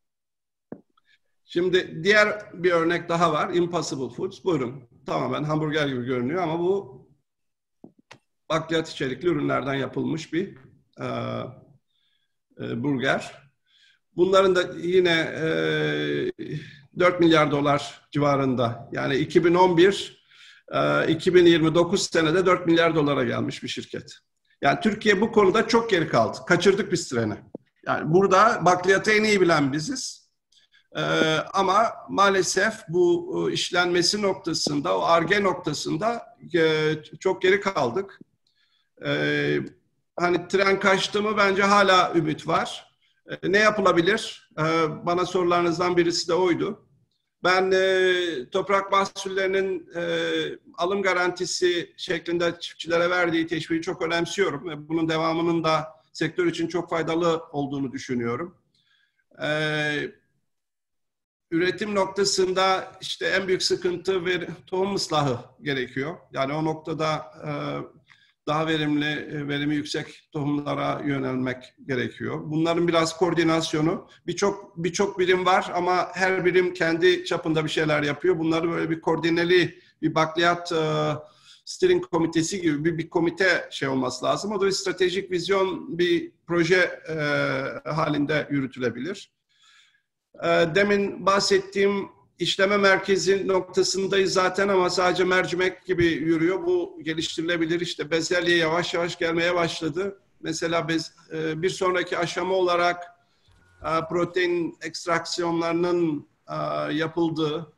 Şimdi diğer bir örnek daha var. Impossible Foods. Buyurun. Tamamen hamburger gibi görünüyor ama bu bakliyat içerikli ürünlerden yapılmış bir e, e, burger. Bunların da yine e, dört milyar dolar civarında. Yani iki bin on bir iki bin yirmi dokuz senede dört milyar dolara gelmiş bir şirket. Yani Türkiye bu konuda çok geri kaldı. Kaçırdık biz treni. Yani burada bakliyatı en iyi bilen biziz. Ee, ama maalesef bu işlenmesi noktasında, o Ar-Ge noktasında e, çok geri kaldık. Ee, hani tren kaçtı mı bence hala ümit var. Ee, ne yapılabilir? Ee, bana sorularınızdan birisi de oydu. Ben e, toprak mahsullerinin e, alım garantisi şeklinde çiftçilere verdiği teşviği çok önemsiyorum ve bunun devamının da sektör için çok faydalı olduğunu düşünüyorum. Ee, üretim noktasında işte en büyük sıkıntı ver, tohum ıslahı gerekiyor. Yani o noktada e, daha verimli, verimi yüksek tohumlara yönelmek gerekiyor. Bunların biraz koordinasyonu, birçok birçok birim var ama her birim kendi çapında bir şeyler yapıyor. Bunları böyle bir koordineli, bir bakliyat uh, steering komitesi gibi bir, bir komite şey olması lazım. O da bir stratejik vizyon, bir proje uh, halinde yürütülebilir. Demin bahsettiğim işleme merkezi noktasındayız zaten ama sadece mercimek gibi yürüyor. Bu geliştirilebilir. İşte bezelye yavaş yavaş gelmeye başladı. Mesela bez, bir sonraki aşama olarak protein ekstraksiyonlarının yapıldığı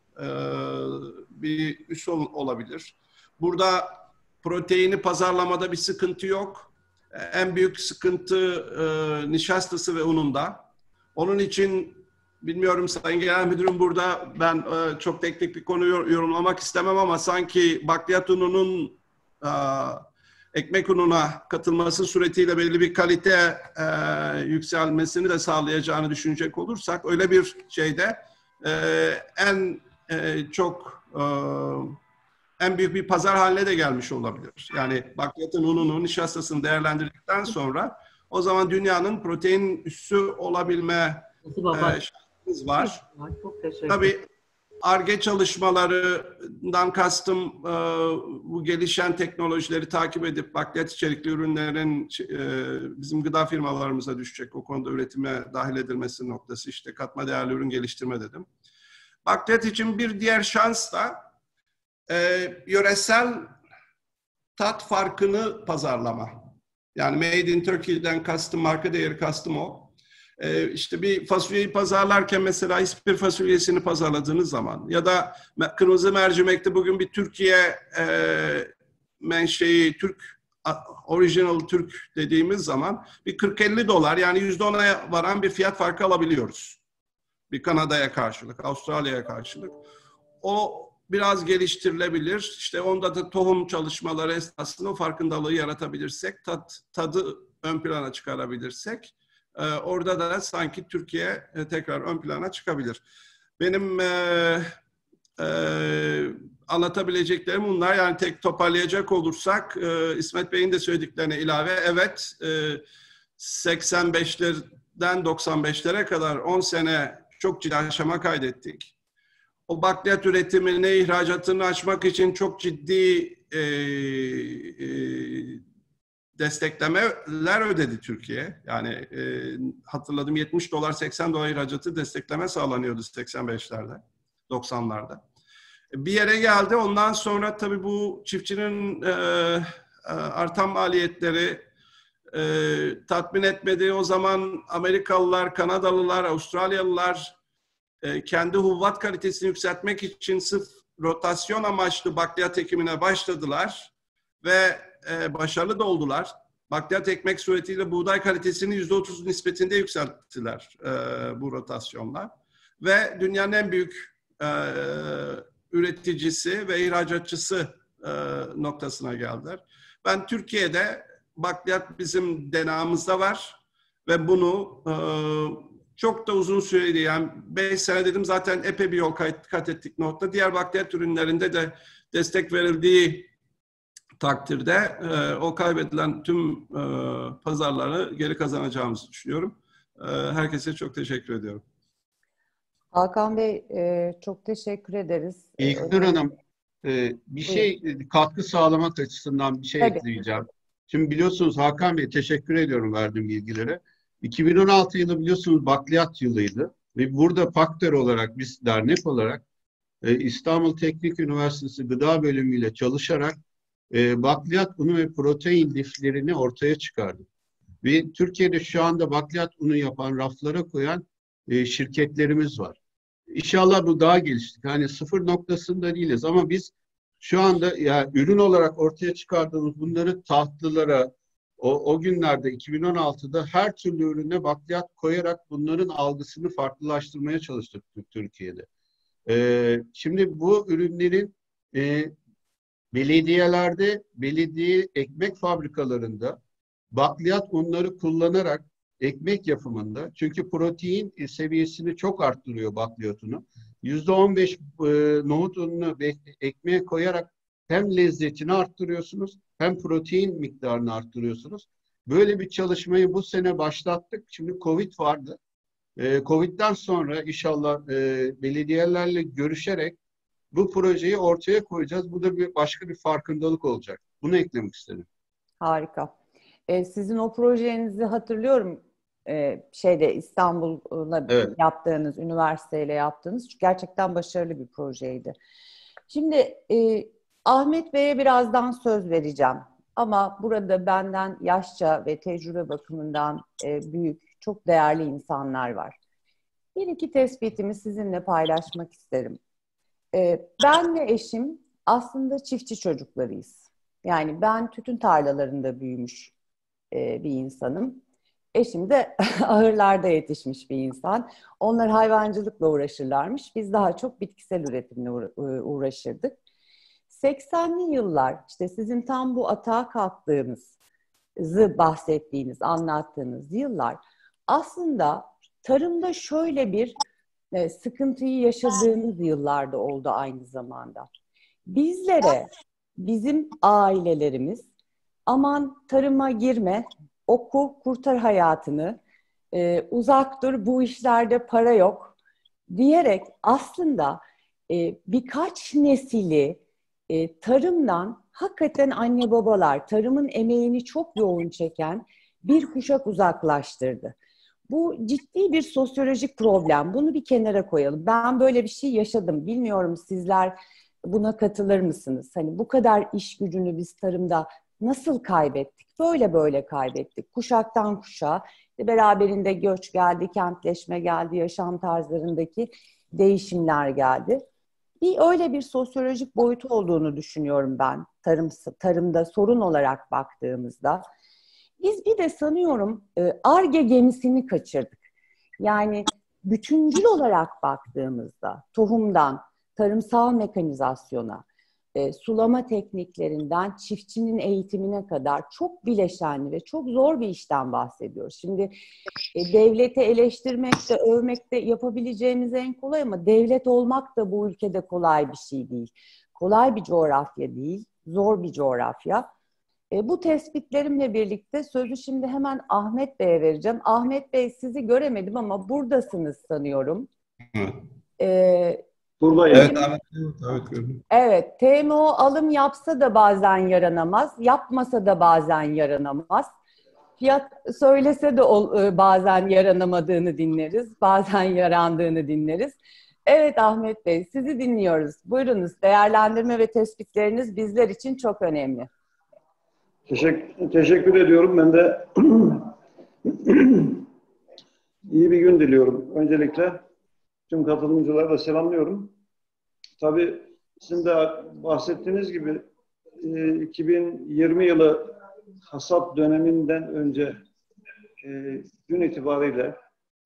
bir üs olabilir. Burada proteini pazarlamada bir sıkıntı yok. En büyük sıkıntı nişastası ve ununda. Onun için bilmiyorum Sayın Genel Müdürüm, burada ben e, çok teknik bir konuyu yorumlamak istemem ama sanki bakliyat ununun e, ekmek ununa katılması suretiyle belli bir kalite e, yükselmesini de sağlayacağını düşünecek olursak öyle bir şeyde e, en e, çok e, en büyük bir pazar haline de gelmiş olabilir. Yani bakliyatın ununun nişastasını değerlendirdikten sonra o zaman dünyanın protein üssü olabilme e, var. Çok teşekkür. Tabii Ar-Ge çalışmalarından kastım e, bu gelişen teknolojileri takip edip bakliyat içerikli ürünlerin e, bizim gıda firmalarımıza düşecek o konuda üretime dahil edilmesi noktası, işte katma değerli ürün geliştirme dedim. Bakliyat için bir diğer şans da e, yöresel tat farkını pazarlama. Yani Made in Turkey'den kastım, marka değeri kastım o. Ee, işte bir fasulyeyi pazarlarken mesela İspir fasulyesini pazarladığınız zaman ya da kırmızı mercimekte bugün bir Türkiye e, menşei, Türk, original Türk dediğimiz zaman bir kırk elli dolar, yani yüzde ona varan bir fiyat farkı alabiliyoruz. Bir Kanada'ya karşılık, Avustralya'ya karşılık. O biraz geliştirilebilir. İşte onda da tohum çalışmaları esnasında o farkındalığı yaratabilirsek, tat, tadı ön plana çıkarabilirsek, e, orada da sanki Türkiye e, tekrar ön plana çıkabilir. Benim e, e, anlatabileceklerim bunlar. Yani tek toparlayacak olursak, e, İsmet Bey'in de söylediklerine ilave, evet, e, seksen beşlerden doksan beşlere kadar on sene çok ciddi aşama kaydettik. O bakliyat üretimini, ihracatını açmak için çok ciddi e, e, desteklemeler ödedi Türkiye. Yani e, hatırladım, yetmiş dolar seksen dolar ihracatı destekleme sağlanıyordu seksen beşlerde, doksanlarda. Bir yere geldi. Ondan sonra tabii bu çiftçinin e, artan maliyetleri e, tatmin etmedi. O zaman Amerikalılar, Kanadalılar, Avustralyalılar kendi hububat kalitesini yükseltmek için sırf rotasyon amaçlı bakliyat ekimine başladılar ve e, başarılı da oldular. Bakliyat ekmek suretiyle buğday kalitesini yüzde otuz nispetinde yükselttiler e, bu rotasyonlar. Ve dünyanın en büyük e, üreticisi ve ihracatçısı e, noktasına geldiler. Ben Türkiye'de bakliyat bizim D N A'mızda var ve bunu e, çok da uzun süreli, yani beş sene dedim zaten, epey bir yol kat ettik nokta. Diğer bakliyat ürünlerinde de destek verildiği takdirde e, o kaybedilen tüm e, pazarları geri kazanacağımızı düşünüyorum. E, herkese çok teşekkür ediyorum. Hakan Bey, e, çok teşekkür ederiz. İlknur Hanım, e, bir şey katkı sağlamak açısından bir şey Tabii. ekleyeceğim. Şimdi biliyorsunuz Hakan Bey, teşekkür ediyorum verdiğim bilgilere. iki bin on altı yılı biliyorsunuz bakliyat yılıydı ve burada Paktör olarak, biz dernek olarak e, İstanbul Teknik Üniversitesi Gıda Bölümü ile çalışarak e, bakliyat unu ve protein liflerini ortaya çıkardık. Ve Türkiye'de şu anda bakliyat unu yapan, raflara koyan e, şirketlerimiz var. İnşallah bu daha geliştik. Hani sıfır noktasında değiliz ama biz şu anda ya ürün olarak ortaya çıkardığımız bunları tahtlılara, O, o günlerde iki bin on altıda her türlü ürüne bakliyat koyarak bunların algısını farklılaştırmaya çalıştık Türkiye'de. Ee, şimdi bu ürünlerin e, belediyelerde, belediye ekmek fabrikalarında bakliyat unları kullanarak ekmek yapımında, çünkü protein seviyesini çok arttırıyor bakliyat unu. yüzde on beş e, nohut ununu ekmeğe koyarak hem lezzetini arttırıyorsunuz hem protein miktarını arttırıyorsunuz. Böyle bir çalışmayı bu sene başlattık. Şimdi Covid vardı. Ee, Covid'den sonra inşallah e, belediyelerle görüşerek bu projeyi ortaya koyacağız. Bu da bir başka bir farkındalık olacak. Bunu eklemek istedim. Harika. Ee, sizin o projenizi hatırlıyorum. Ee, şeyde İstanbul'la Evet. yaptığınız, üniversiteyle yaptığınız gerçekten başarılı bir projeydi. Şimdi e, Ahmet Bey'e birazdan söz vereceğim. Ama burada benden yaşça ve tecrübe bakımından e, büyük, çok değerli insanlar var. Bir iki tespitimi sizinle paylaşmak isterim. E, ben ve eşim aslında çiftçi çocuklarıyız. Yani ben tütün tarlalarında büyümüş e, bir insanım. Eşim de ahırlarda yetişmiş bir insan. Onlar hayvancılıkla uğraşırlarmış. Biz daha çok bitkisel üretimle uğraşırdık. seksenli yıllar, işte sizin tam bu atağa kalktığınızı bahsettiğiniz, anlattığınız yıllar aslında tarımda şöyle bir e, sıkıntıyı yaşadığımız yıllarda oldu aynı zamanda. Bizlere, bizim ailelerimiz aman tarıma girme, oku, kurtar hayatını, e, uzak dur, bu işlerde para yok diyerek aslında e, birkaç nesili e, tarımdan hakikaten anne babalar, tarımın emeğini çok yoğun çeken bir kuşak uzaklaştırdı. Bu ciddi bir sosyolojik problem. Bunu bir kenara koyalım. Ben böyle bir şey yaşadım. Bilmiyorum sizler buna katılır mısınız? Hani bu kadar iş gücünü biz tarımda nasıl kaybettik? Böyle böyle kaybettik. Kuşaktan kuşağa beraberinde göç geldi, kentleşme geldi, yaşam tarzlarındaki değişimler geldi. Bir öyle bir sosyolojik boyutu olduğunu düşünüyorum ben tarım, tarımda sorun olarak baktığımızda. Biz bir de sanıyorum Ar-Ge gemisini kaçırdık. Yani bütüncül olarak baktığımızda tohumdan tarımsal mekanizasyona, e, sulama tekniklerinden çiftçinin eğitimine kadar çok bileşenli ve çok zor bir işten bahsediyoruz. Şimdi e, devleti eleştirmek de, övmek de yapabileceğimiz en kolay ama devlet olmak da bu ülkede kolay bir şey değil. Kolay bir coğrafya değil, zor bir coğrafya. E, bu tespitlerimle birlikte sözü şimdi hemen Ahmet Bey'e vereceğim. Ahmet Bey, sizi göremedim ama buradasınız sanıyorum. Evet. E, Buradayım. Evet, evet, evet, gördüm. Evet, T M O alım yapsa da bazen yaranamaz, yapmasa da bazen yaranamaz. Fiyat söylese de ol, bazen yaranamadığını dinleriz, bazen yarandığını dinleriz. Evet Ahmet Bey, sizi dinliyoruz. Buyurunuz, değerlendirme ve tespitleriniz bizler için çok önemli. Teşekkür, teşekkür ediyorum. Ben de iyi bir gün diliyorum. Öncelikle tüm katılımcıları da selamlıyorum. Tabii sizin de bahsettiğiniz gibi iki bin yirmi yılı hasat döneminden önce gün itibariyle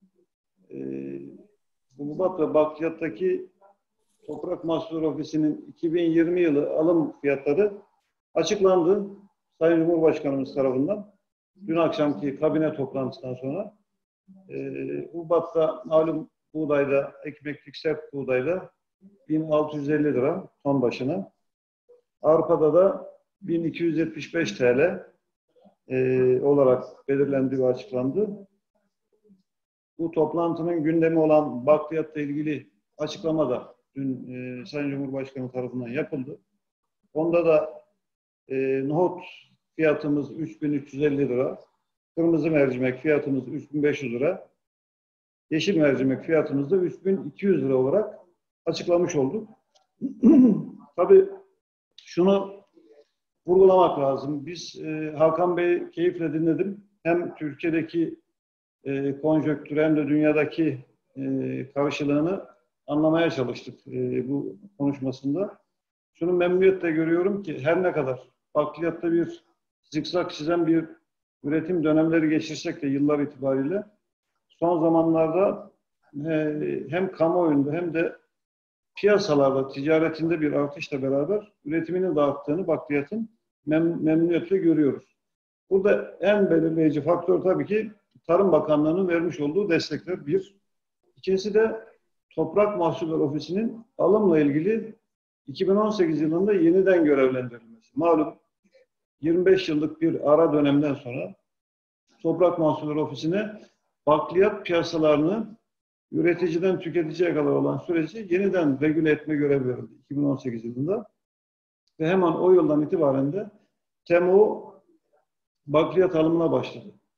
Hububat ve Bakliyat'taki Toprak Mahsulleri Ofisi'nin iki bin yirmi yılı alım fiyatları açıklandı Sayın Cumhurbaşkanımız tarafından. Dün akşamki kabine toplantısından sonra Hububat'ta malum buğdayda, ekmeklik sert buğdayda bin altı yüz elli lira ton başına. Avrupa'da da bin iki yüz yetmiş beş TL e, olarak belirlendiği ve açıklandı. Bu toplantının gündemi olan bakliyatla ilgili açıklama da dün e, Sayın Cumhurbaşkanı tarafından yapıldı. Onda da e, nohut fiyatımız üç bin üç yüz elli lira, kırmızı mercimek fiyatımız üç bin beş yüz lira, yeşil mercimek fiyatımız da üç bin iki yüz lira olarak açıklamış olduk. Tabii şunu vurgulamak lazım. Biz e, Hakan Bey keyifle dinledim. Hem Türkiye'deki e, konjonktürü hem de dünyadaki e, karşılığını anlamaya çalıştık e, bu konuşmasında. Şunu memnuniyetle görüyorum ki her ne kadar bakliyatta bir zikzak çizen bir üretim dönemleri geçirsek de yıllar itibariyle son zamanlarda e, hem kamuoyunda hem de piyasalarda, ticaretinde bir artışla beraber üretimini de arttığını bakliyatın mem memnuniyetle görüyoruz. Burada en belirleyici faktör tabii ki Tarım Bakanlığı'nın vermiş olduğu destekler bir. İkincisi de Toprak Mahsulleri Ofisi'nin alımla ilgili iki bin on sekiz yılında yeniden görevlendirilmesi. Malum yirmi beş yıllık bir ara dönemden sonra Toprak Mahsulleri Ofisi'ne bakliyat piyasalarını üreticiden tüketiciye kadar olan süreci yeniden regüle etme görevi verildi iki bin on sekiz yılında. Ve hemen o yıldan itibaren de T M O bakliyat alımına başladı.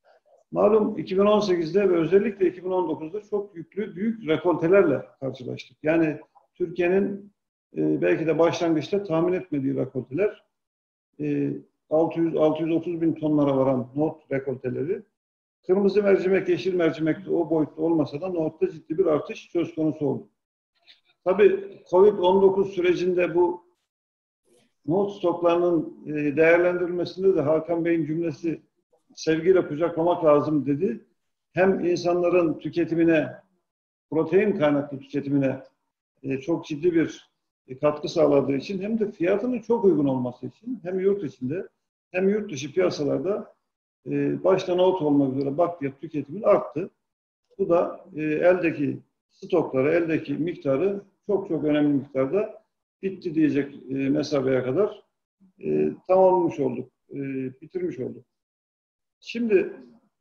Malum iki bin on sekizde ve özellikle iki bin on dokuzda çok yüklü büyük rekoltelerle karşılaştık. Yani Türkiye'nin e, belki de başlangıçta tahmin etmediği rekolteler, e, altı yüz altı yüz otuz bin tonlara varan nohut rekolteleri. Kırmızı mercimek, yeşil mercimekte o boyutta olmasa da nohutta ciddi bir artış söz konusu oldu. Tabii kovid on dokuz sürecinde bu nohut stoklarının e, değerlendirilmesinde de Hakan Bey'in cümlesi sevgiyle kucaklamak lazım dedi. Hem insanların tüketimine, protein kaynaklı tüketimine e, çok ciddi bir e, katkı sağladığı için hem de fiyatının çok uygun olması için hem yurt içinde hem yurt dışı piyasalarda e, başta nohut olmak üzere bakliyat tüketimin arttı. Bu da e, eldeki stokları, eldeki miktarı çok çok önemli miktarda bitti diyecek e, mesafeye kadar e, tamamlamış olduk, e, bitirmiş olduk. Şimdi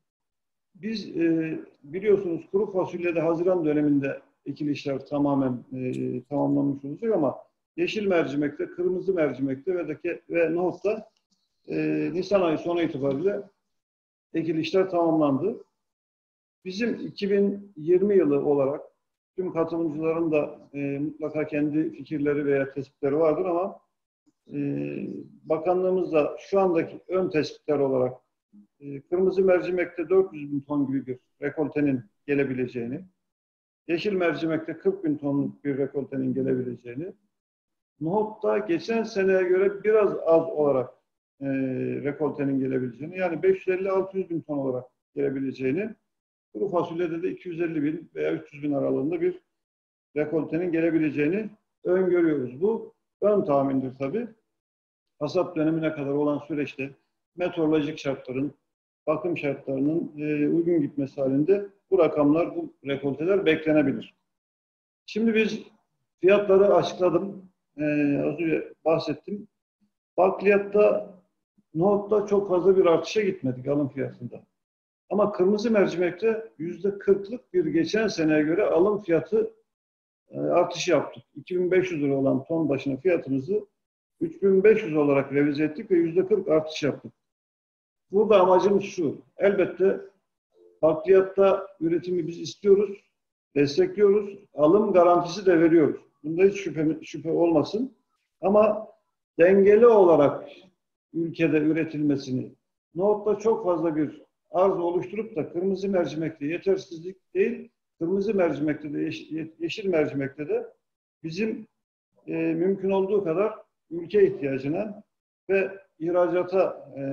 biz e, biliyorsunuz kuru fasulyede Haziran döneminde ekilişler tamamen e, tamamlanmış olacak ama yeşil mercimekte, kırmızı mercimekte ve, de, ve nohutta e, Nisan ayı sonu itibariyle ekilişler tamamlandı. Bizim iki bin yirmi yılı olarak tüm katılımcıların da e, mutlaka kendi fikirleri veya tespitleri vardır ama e, bakanlığımız da şu andaki ön tespitler olarak e, kırmızı mercimekte dört yüz bin ton gibi bir rekoltenin gelebileceğini, yeşil mercimekte kırk bin tonluk bir rekoltenin gelebileceğini, nohutta geçen seneye göre biraz az olarak e, rekoltenin gelebileceğini, yani beş yüz elli altı yüz bin ton olarak gelebileceğini, kuru fasulyede de iki yüz elli bin veya üç yüz bin aralığında bir rekoltenin gelebileceğini öngörüyoruz. Bu ön tahmindir tabii. Hasat dönemine kadar olan süreçte meteorolojik şartların, bakım şartlarının e, uygun gitmesi halinde bu rakamlar, bu rekolteler beklenebilir. Şimdi biz fiyatları açıkladım. E, az önce bahsettim. Bakliyatta, nohutta çok fazla bir artışa gitmedik alım fiyatında. Ama kırmızı mercimekte yüzde kırklık bir geçen seneye göre alım fiyatı e, artışı yaptık. iki bin beş yüz lira olan ton başına fiyatımızı üç bin beş yüz olarak revize ettik ve yüzde kırk artış yaptık. Burada amacımız şu, elbette bakliyatta üretimi biz istiyoruz, destekliyoruz, alım garantisi de veriyoruz. Bunda hiç şüphe, şüphe olmasın. Ama dengeli olarak ülkede üretilmesini, nohutta çok fazla bir arz oluşturup da kırmızı mercimekte yetersizlik değil, kırmızı mercimekte de yeşil mercimekte de bizim e, mümkün olduğu kadar ülke ihtiyacına ve ihracata e,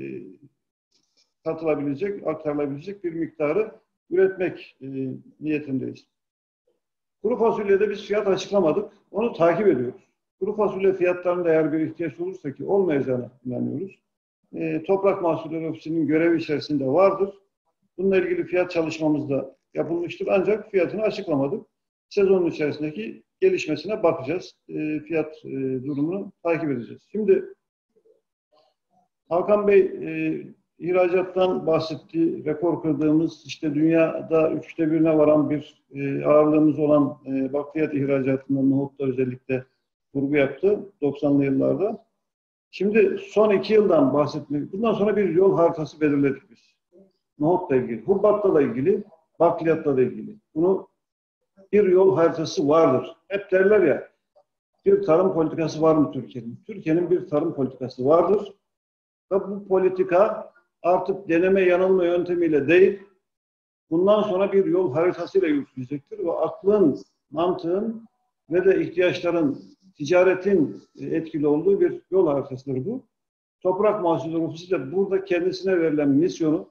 katılabilecek, aktarılabilecek bir miktarı üretmek e, niyetindeyiz. Kuru fasulyede biz fiyat açıklamadık, onu takip ediyoruz. Kuru fasulye fiyatlarında eğer bir ihtiyaç olursa ki olmayacağına inanıyoruz. E, Toprak Mahsulleri Ofisi'nin görevi içerisinde vardır. Bununla ilgili fiyat çalışmamız da yapılmıştır. Ancak fiyatını açıklamadık. Sezonun içerisindeki gelişmesine bakacağız. E, fiyat e, durumunu takip edeceğiz. Şimdi Hakan Bey e, ihracattan bahsetti. Rekor kırdığımız, işte dünyada üçte birine varan bir e, ağırlığımız olan e, bakliyat ihracatından nohutta özellikle vurgu yaptı doksanlı yıllarda. Şimdi son iki yıldan bahsetmek, bundan sonra bir yol haritası belirledik biz. Nohutla ilgili, hububatla da ilgili, bakliyatla da ilgili. Bunu bir yol haritası vardır. Hep derler ya, bir tarım politikası var mı Türkiye'nin? Türkiye'nin bir tarım politikası vardır. Ve bu politika artık deneme yanılma yöntemiyle değil, bundan sonra bir yol haritasıyla yürütülecektir. Ve aklın, mantığın ve de ihtiyaçların, ticaretin etkili olduğu bir yol haritasıdır bu. Toprak Mahsulleri Ofisi de burada kendisine verilen misyonu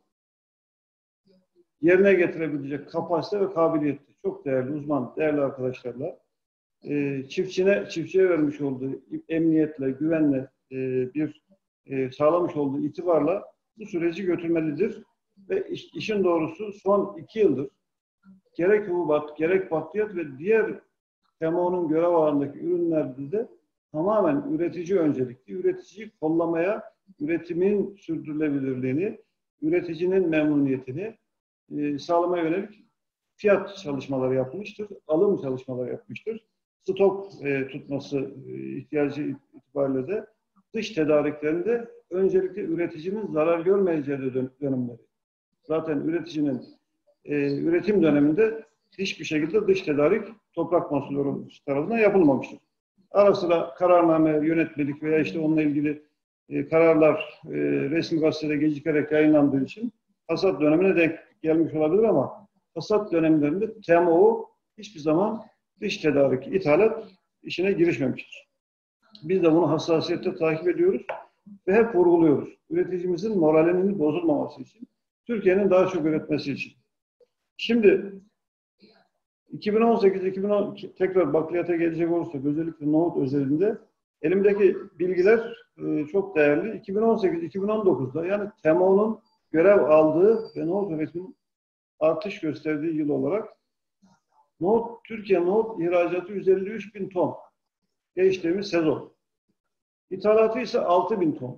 yerine getirebilecek kapasite ve kabiliyette çok değerli uzman, değerli arkadaşlarla e, çiftçine, çiftçiye vermiş olduğu emniyetle, güvenle e, bir e, sağlamış olduğu itibarla bu süreci götürmelidir. Ve iş, işin doğrusu son iki yıldır gerek hububat, gerek bakliyat ve diğer T M O'nun görev alanındaki ürünlerde de tamamen üretici öncelikli, üreticiyi kollamaya, üretimin sürdürülebilirliğini, üreticinin memnuniyetini e, sağlamaya yönelik fiyat çalışmaları yapmıştır, alım çalışmaları yapmıştır. Stok e, tutması e, ihtiyacı itibariyle de dış tedariklerinde öncelikle üreticinin zarar görmeyeceği dön dönemleri Zaten üreticinin e, üretim döneminde hiçbir şekilde dış tedarik Toprak Mahsulleri tarafından yapılmamıştır. Ara sıra kararname, yönetmelik veya işte onunla ilgili e, kararlar e, resmi gazetede gecikerek yayınlandığı için hasat dönemine denk gelmiş olabilir ama hasat dönemlerinde T M O hiçbir zaman dış tedarik, ithalat işine girişmemiştir. Biz de bunu hassasiyetle takip ediyoruz ve hep vurguluyoruz. Üreticimizin moralinin bozulmaması için, Türkiye'nin daha çok üretmesi için. Şimdi iki bin on sekiz iki bin on tekrar bakliyata gelecek olursak, özellikle nohut özelinde elimdeki bilgiler e, çok değerli. iki bin on sekiz iki bin on dokuzda yani T M O'nun görev aldığı ve nohut üretiminin artış gösterdiği yıl olarak nohut, Türkiye nohut ihracatı yüz elli üç bin ton geçtiğimiz sezon. İthalatı ise altı bin ton.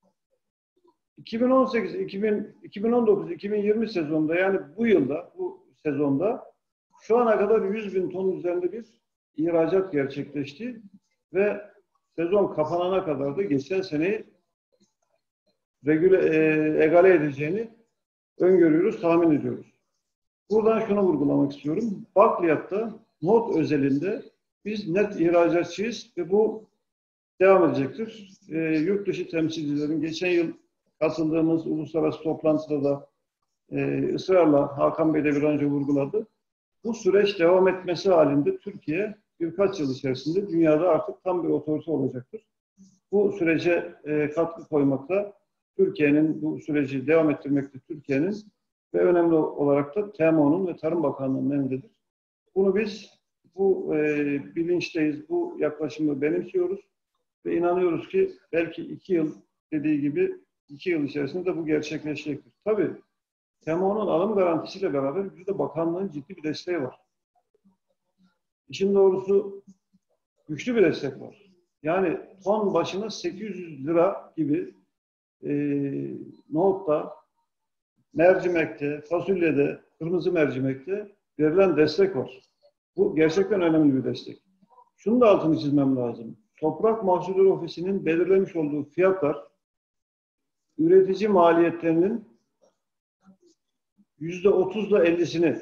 iki bin on sekiz iki bin, iki bin on dokuz iki bin yirmi sezonunda yani bu yılda, bu sezonda şu ana kadar yüz bin ton üzerinde bir ihracat gerçekleşti ve sezon kapanana kadar da geçen seneyi regüle, e, egale edeceğini öngörüyoruz, tahmin ediyoruz. Buradan şunu vurgulamak istiyorum. Bakliyatta, nohut özelinde biz net ihracatçıyız ve bu devam edecektir. E, yurt dışı temsilcilerin geçen yıl katıldığımız uluslararası toplantıda da e, ısrarla Hakan Bey de bir önce vurguladı. Bu süreç devam etmesi halinde Türkiye birkaç yıl içerisinde dünyada artık tam bir otorite olacaktır. Bu sürece e, katkı koymakta, Türkiye'nin bu süreci devam ettirmekte Türkiye'nin ve önemli olarak da T M O'nun ve Tarım Bakanlığı'nın elindedir. Bunu biz bu e, bilinçteyiz, bu yaklaşımı benimsiyoruz ve inanıyoruz ki belki iki yıl dediği gibi iki yıl içerisinde de bu gerçekleşecektir. Tabii T M O'nun alım garantisiyle beraber bir de bakanlığın ciddi bir desteği var. İşin doğrusu güçlü bir destek var. Yani ton başına sekiz yüz lira gibi e, nohutta, mercimekte, fasulyede, kırmızı mercimekte verilen destek var. Bu gerçekten önemli bir destek. Şunu da altını çizmem lazım. Toprak Mahsulleri Ofisi'nin belirlemiş olduğu fiyatlar üretici maliyetlerinin yüzde otuzla ellisini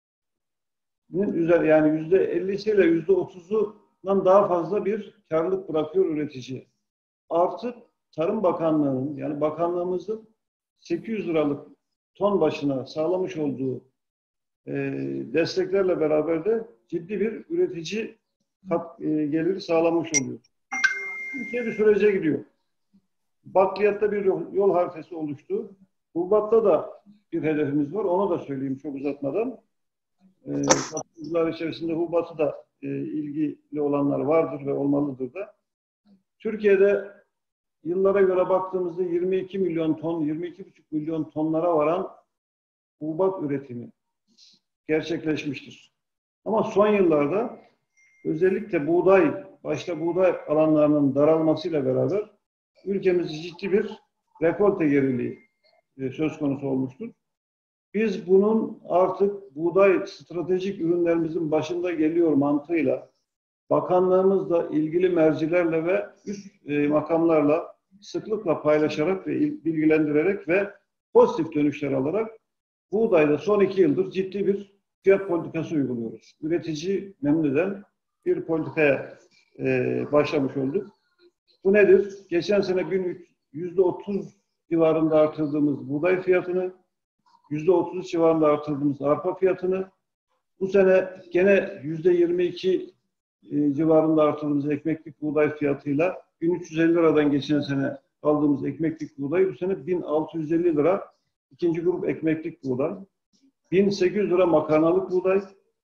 yani yüzde ellisiyle yüzde otuzundan daha fazla bir karlılık bırakıyor üretici. Artı Tarım Bakanlığı'nın yani bakanlığımızın sekiz yüz liralık ton başına sağlamış olduğu e, desteklerle beraber de ciddi bir üretici kat, e, geliri sağlamış oluyor. Türkiye bir sürece gidiyor. Bakliyatta bir yol, yol haritası oluştu. Hububatta da bir hedefimiz var. Onu da söyleyeyim çok uzatmadan. E, katılımcılar içerisinde hububatı da e, ilgili olanlar vardır ve olmalıdır da. Türkiye'de yıllara göre baktığımızda yirmi iki milyon ton, yirmi iki buçuk milyon tonlara varan hububat üretimi gerçekleşmiştir. Ama son yıllarda özellikle buğday, başta buğday alanlarının daralmasıyla beraber ülkemizde ciddi bir rekolte geriliği e, söz konusu olmuştur. Biz bunun artık buğday stratejik ürünlerimizin başında geliyor mantığıyla bakanlığımızla ilgili mercilerle ve üst e, makamlarla sıklıkla paylaşarak ve bilgilendirerek ve pozitif dönüşler alarak buğdayda son iki yıldır ciddi bir fiyat politikası uyguluyoruz. Üretici memnun eden bir politikaya e, başlamış olduk. Bu nedir? Geçen sene yüzde otuz civarında artırdığımız buğday fiyatını, yüzde otuz civarında artırdığımız arpa fiyatını, bu sene gene yüzde yirmi iki e, civarında artırdığımız ekmeklik buğday fiyatıyla bin üç yüz elli liradan geçen sene aldığımız ekmeklik buğday bu sene bin altı yüz elli lira ikinci grup ekmeklik buğday, bin sekiz yüz lira makarnalık buğday,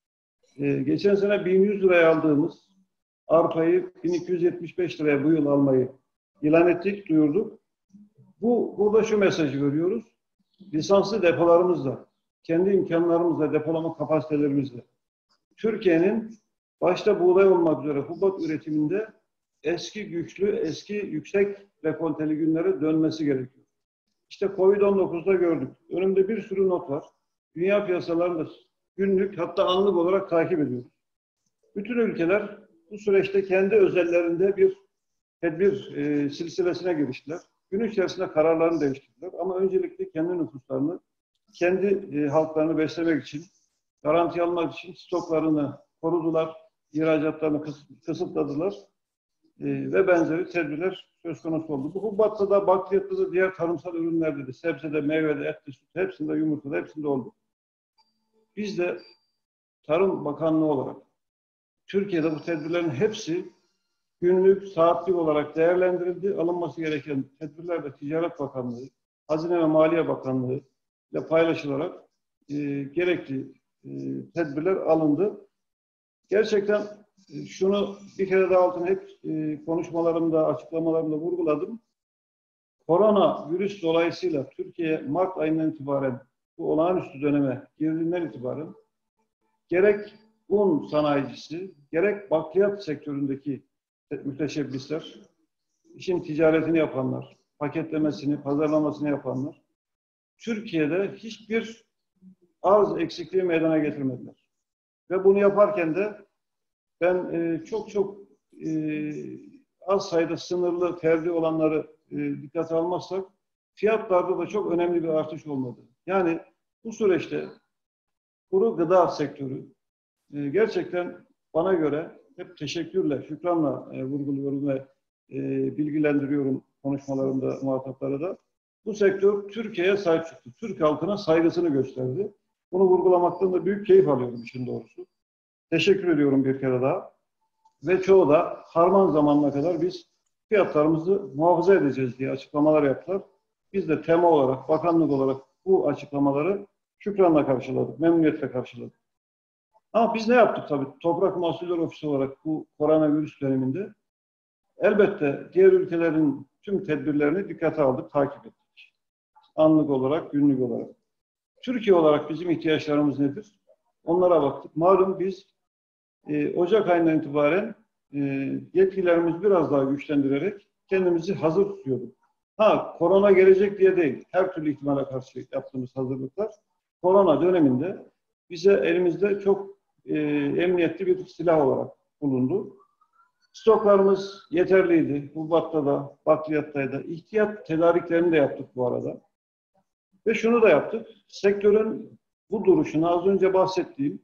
e, geçen sene bin yüz liraya aldığımız arpayı bin iki yüz yetmiş beş liraya bu yıl almayı ilan ettik, duyurduk. Bu, burada şu mesajı veriyoruz. Lisanslı depolarımızla, kendi imkanlarımızla, depolama kapasitelerimizle Türkiye'nin başta buğday olmak üzere hububat üretiminde eski güçlü, eski yüksek rekolteli günlere dönmesi gerekiyor. İşte kovid on dokuzda gördük. Önümde bir sürü not var. Dünya piyasalarında günlük hatta anlık olarak takip ediyoruz. Bütün ülkeler bu süreçte kendi özellerinde bir tedbir e, silsilesine giriştiler. Gün içerisinde kararlarını değiştirdiler. Ama öncelikle kendi nüfuslarını kendi e, halklarını beslemek için, garanti almak için stoklarını korudular, ihracatlarını kıs kısıtladılar e, ve benzeri tedbirler söz konusu oldu. Bu hububatta da, bakliyatta da, diğer tarımsal ürünlerde de, sebzede, meyvede, ette, süt, hepsinde, yumurtada, hepsinde oldu. Biz de Tarım Bakanlığı olarak Türkiye'de bu tedbirlerin hepsi günlük, saatlik olarak değerlendirildi. Alınması gereken tedbirler de Ticaret Bakanlığı, Hazine ve Maliye Bakanlığı ile paylaşılarak e, gerekli e, tedbirler alındı. Gerçekten e, şunu bir kere daha altını hep e, konuşmalarımda, açıklamalarımda vurguladım. Korona virüs dolayısıyla Türkiye Mart ayından itibaren bu olağanüstü döneme girdiğinden itibaren gerek un sanayicisi, gerek bakliyat sektöründeki müteşebbisler, işin ticaretini yapanlar, paketlemesini, pazarlamasını yapanlar, Türkiye'de hiçbir arz eksikliği meydana getirmediler. Ve bunu yaparken de ben e, çok çok e, az sayıda sınırlı tercih olanları e, dikkate almazsak, fiyatlarda da çok önemli bir artış olmadı. Yani bu süreçte kuru gıda sektörü e, gerçekten bana göre hep teşekkürle, şükranla e, vurguluyorum ve e, bilgilendiriyorum konuşmalarımda muhataplara da. Bu sektör Türkiye'ye sahip çıktı. Türk halkına saygısını gösterdi. Bunu vurgulamaktan da büyük keyif alıyorum işin doğrusu. Teşekkür ediyorum bir kere daha. Ve çoğu da harman zamanına kadar biz fiyatlarımızı muhafaza edeceğiz diye açıklamalar yaptılar. Biz de tema olarak, bakanlık olarak bu açıklamaları şükranla karşıladık, memnuniyetle karşıladık. Ama biz ne yaptık tabii? Toprak Mahsulleri Ofisi olarak bu koronavirüs döneminde elbette diğer ülkelerin tüm tedbirlerini dikkate aldık, takip ettik. Anlık olarak, günlük olarak. Türkiye olarak bizim ihtiyaçlarımız nedir? Onlara baktık. Malum biz e, Ocak ayından itibaren e, yetkilerimizi biraz daha güçlendirerek kendimizi hazır tutuyorduk. Ha, korona gelecek diye değil. Her türlü ihtimale karşı yaptığımız hazırlıklar korona döneminde bize elimizde çok e, emniyetli bir silah olarak bulundu. Stoklarımız yeterliydi. Hububatta da, bakliyatta da. İhtiyat tedariklerini de yaptık bu arada. Ve şunu da yaptık. Sektörün bu duruşunu az önce bahsettiğim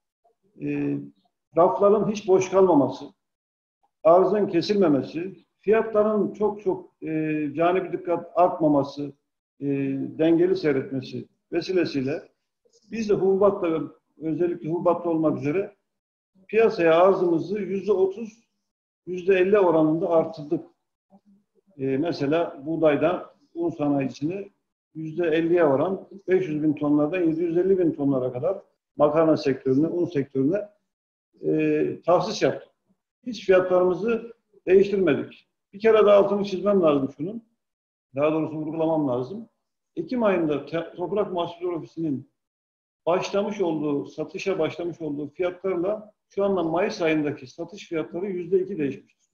e, rafların hiç boş kalmaması, arzın kesilmemesi, fiyatların çok çok e, cani bir dikkat artmaması, e, dengeli seyretmesi vesilesiyle biz de hububatta ve özellikle hububatta olmak üzere piyasaya arzımızı yüzde otuz, yüzde elli oranında artırdık. E, mesela buğdaydan un sanayisini yüzde elliye oran beş yüz bin tonlardan yedi yüz elli bin tonlara kadar makarna sektörüne, un sektörüne e, tahsis yaptık. Hiç fiyatlarımızı değiştirmedik. Bir kere daha altını çizmem lazım şunun. Daha doğrusu vurgulamam lazım. Ekim ayında Toprak Mahsulleri Ofisi'nin başlamış olduğu, satışa başlamış olduğu fiyatlarla şu anda Mayıs ayındaki satış fiyatları yüzde iki değişmiştir.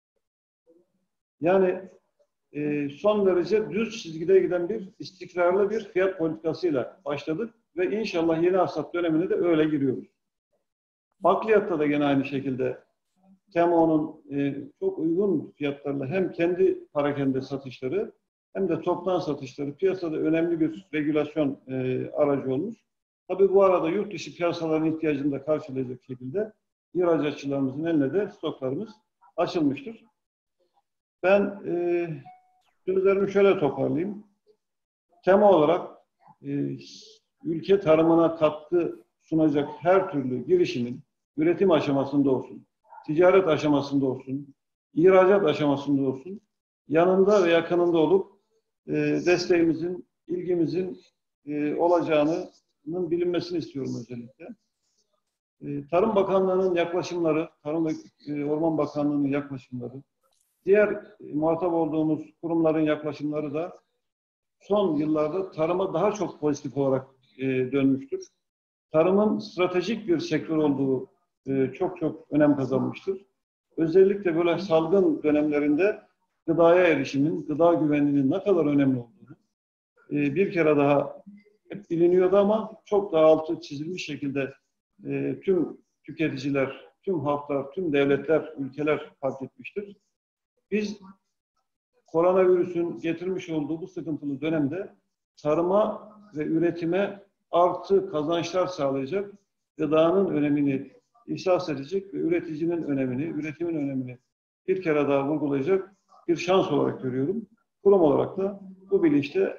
Yani e, son derece düz çizgide giden bir istikrarlı bir fiyat politikasıyla başladık ve inşallah yeni hasat dönemine de öyle giriyoruz. Bakliyatta da gene aynı şekilde T E M O'nun e, çok uygun fiyatlarla hem kendi parakende satışları hem de toptan satışları piyasada önemli bir regülasyon e, aracı olmuş. Tabii bu arada yurt dışı piyasaların ihtiyacını da karşılayacak şekilde ihracatçılarımızın eline de stoklarımız açılmıştır. Ben e, sözlerimi şöyle toparlayayım. T E M O olarak e, ülke tarımına katkı sunacak her türlü girişimin üretim aşamasında olsun, ticaret aşamasında olsun, ihracat aşamasında olsun, yanında ve yakınında olup e, desteğimizin, ilgimizin e, olacağının bilinmesini istiyorum özellikle. E, Tarım Bakanlığı'nın yaklaşımları, Tarım ve e, Orman Bakanlığı'nın yaklaşımları, diğer e, muhatap olduğumuz kurumların yaklaşımları da son yıllarda tarıma daha çok pozitif olarak e, dönmüştür. Tarımın stratejik bir sektör olduğu e, çok çok önem kazanmıştır. Özellikle böyle salgın dönemlerinde gıdaya erişimin, gıda güvenliğinin ne kadar önemli olduğunu e, bir kere daha hep biliniyordu ama çok daha altı çizilmiş şekilde e, tüm tüketiciler, tüm halklar, tüm devletler, ülkeler fark etmiştir. Biz koronavirüsün getirmiş olduğu bu sıkıntılı dönemde tarıma ve üretime artı kazançlar sağlayacak, gıdanın önemini ihsas edecek ve üreticinin önemini, üretimin önemini bir kere daha vurgulayacak bir şans olarak görüyorum. Kurum olarak da bu bilinçle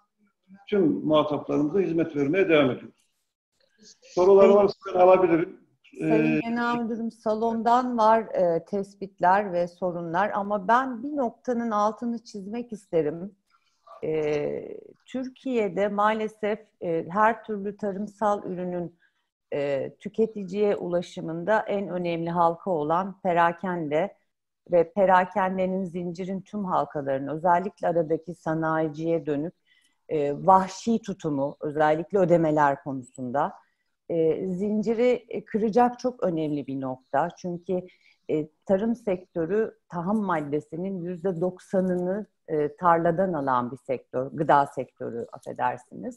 tüm muhataplarımıza hizmet vermeye devam ediyoruz. Sorular varsa ben alabilirim. Sayın Ee, Genel Müdürüm, salondan var e, tespitler ve sorunlar ama ben bir noktanın altını çizmek isterim. E, Türkiye'de maalesef e, her türlü tarımsal ürünün e, tüketiciye ulaşımında en önemli halka olan perakende ve perakendenin zincirin tüm halkalarını, özellikle aradaki sanayiciye dönük e, vahşi tutumu, özellikle ödemeler konusunda e, zinciri kıracak çok önemli bir nokta. Çünkü e, tarım sektörü taham maddesinin yüzde doksanını e, tarladan alan bir sektör, gıda sektörü affedersiniz.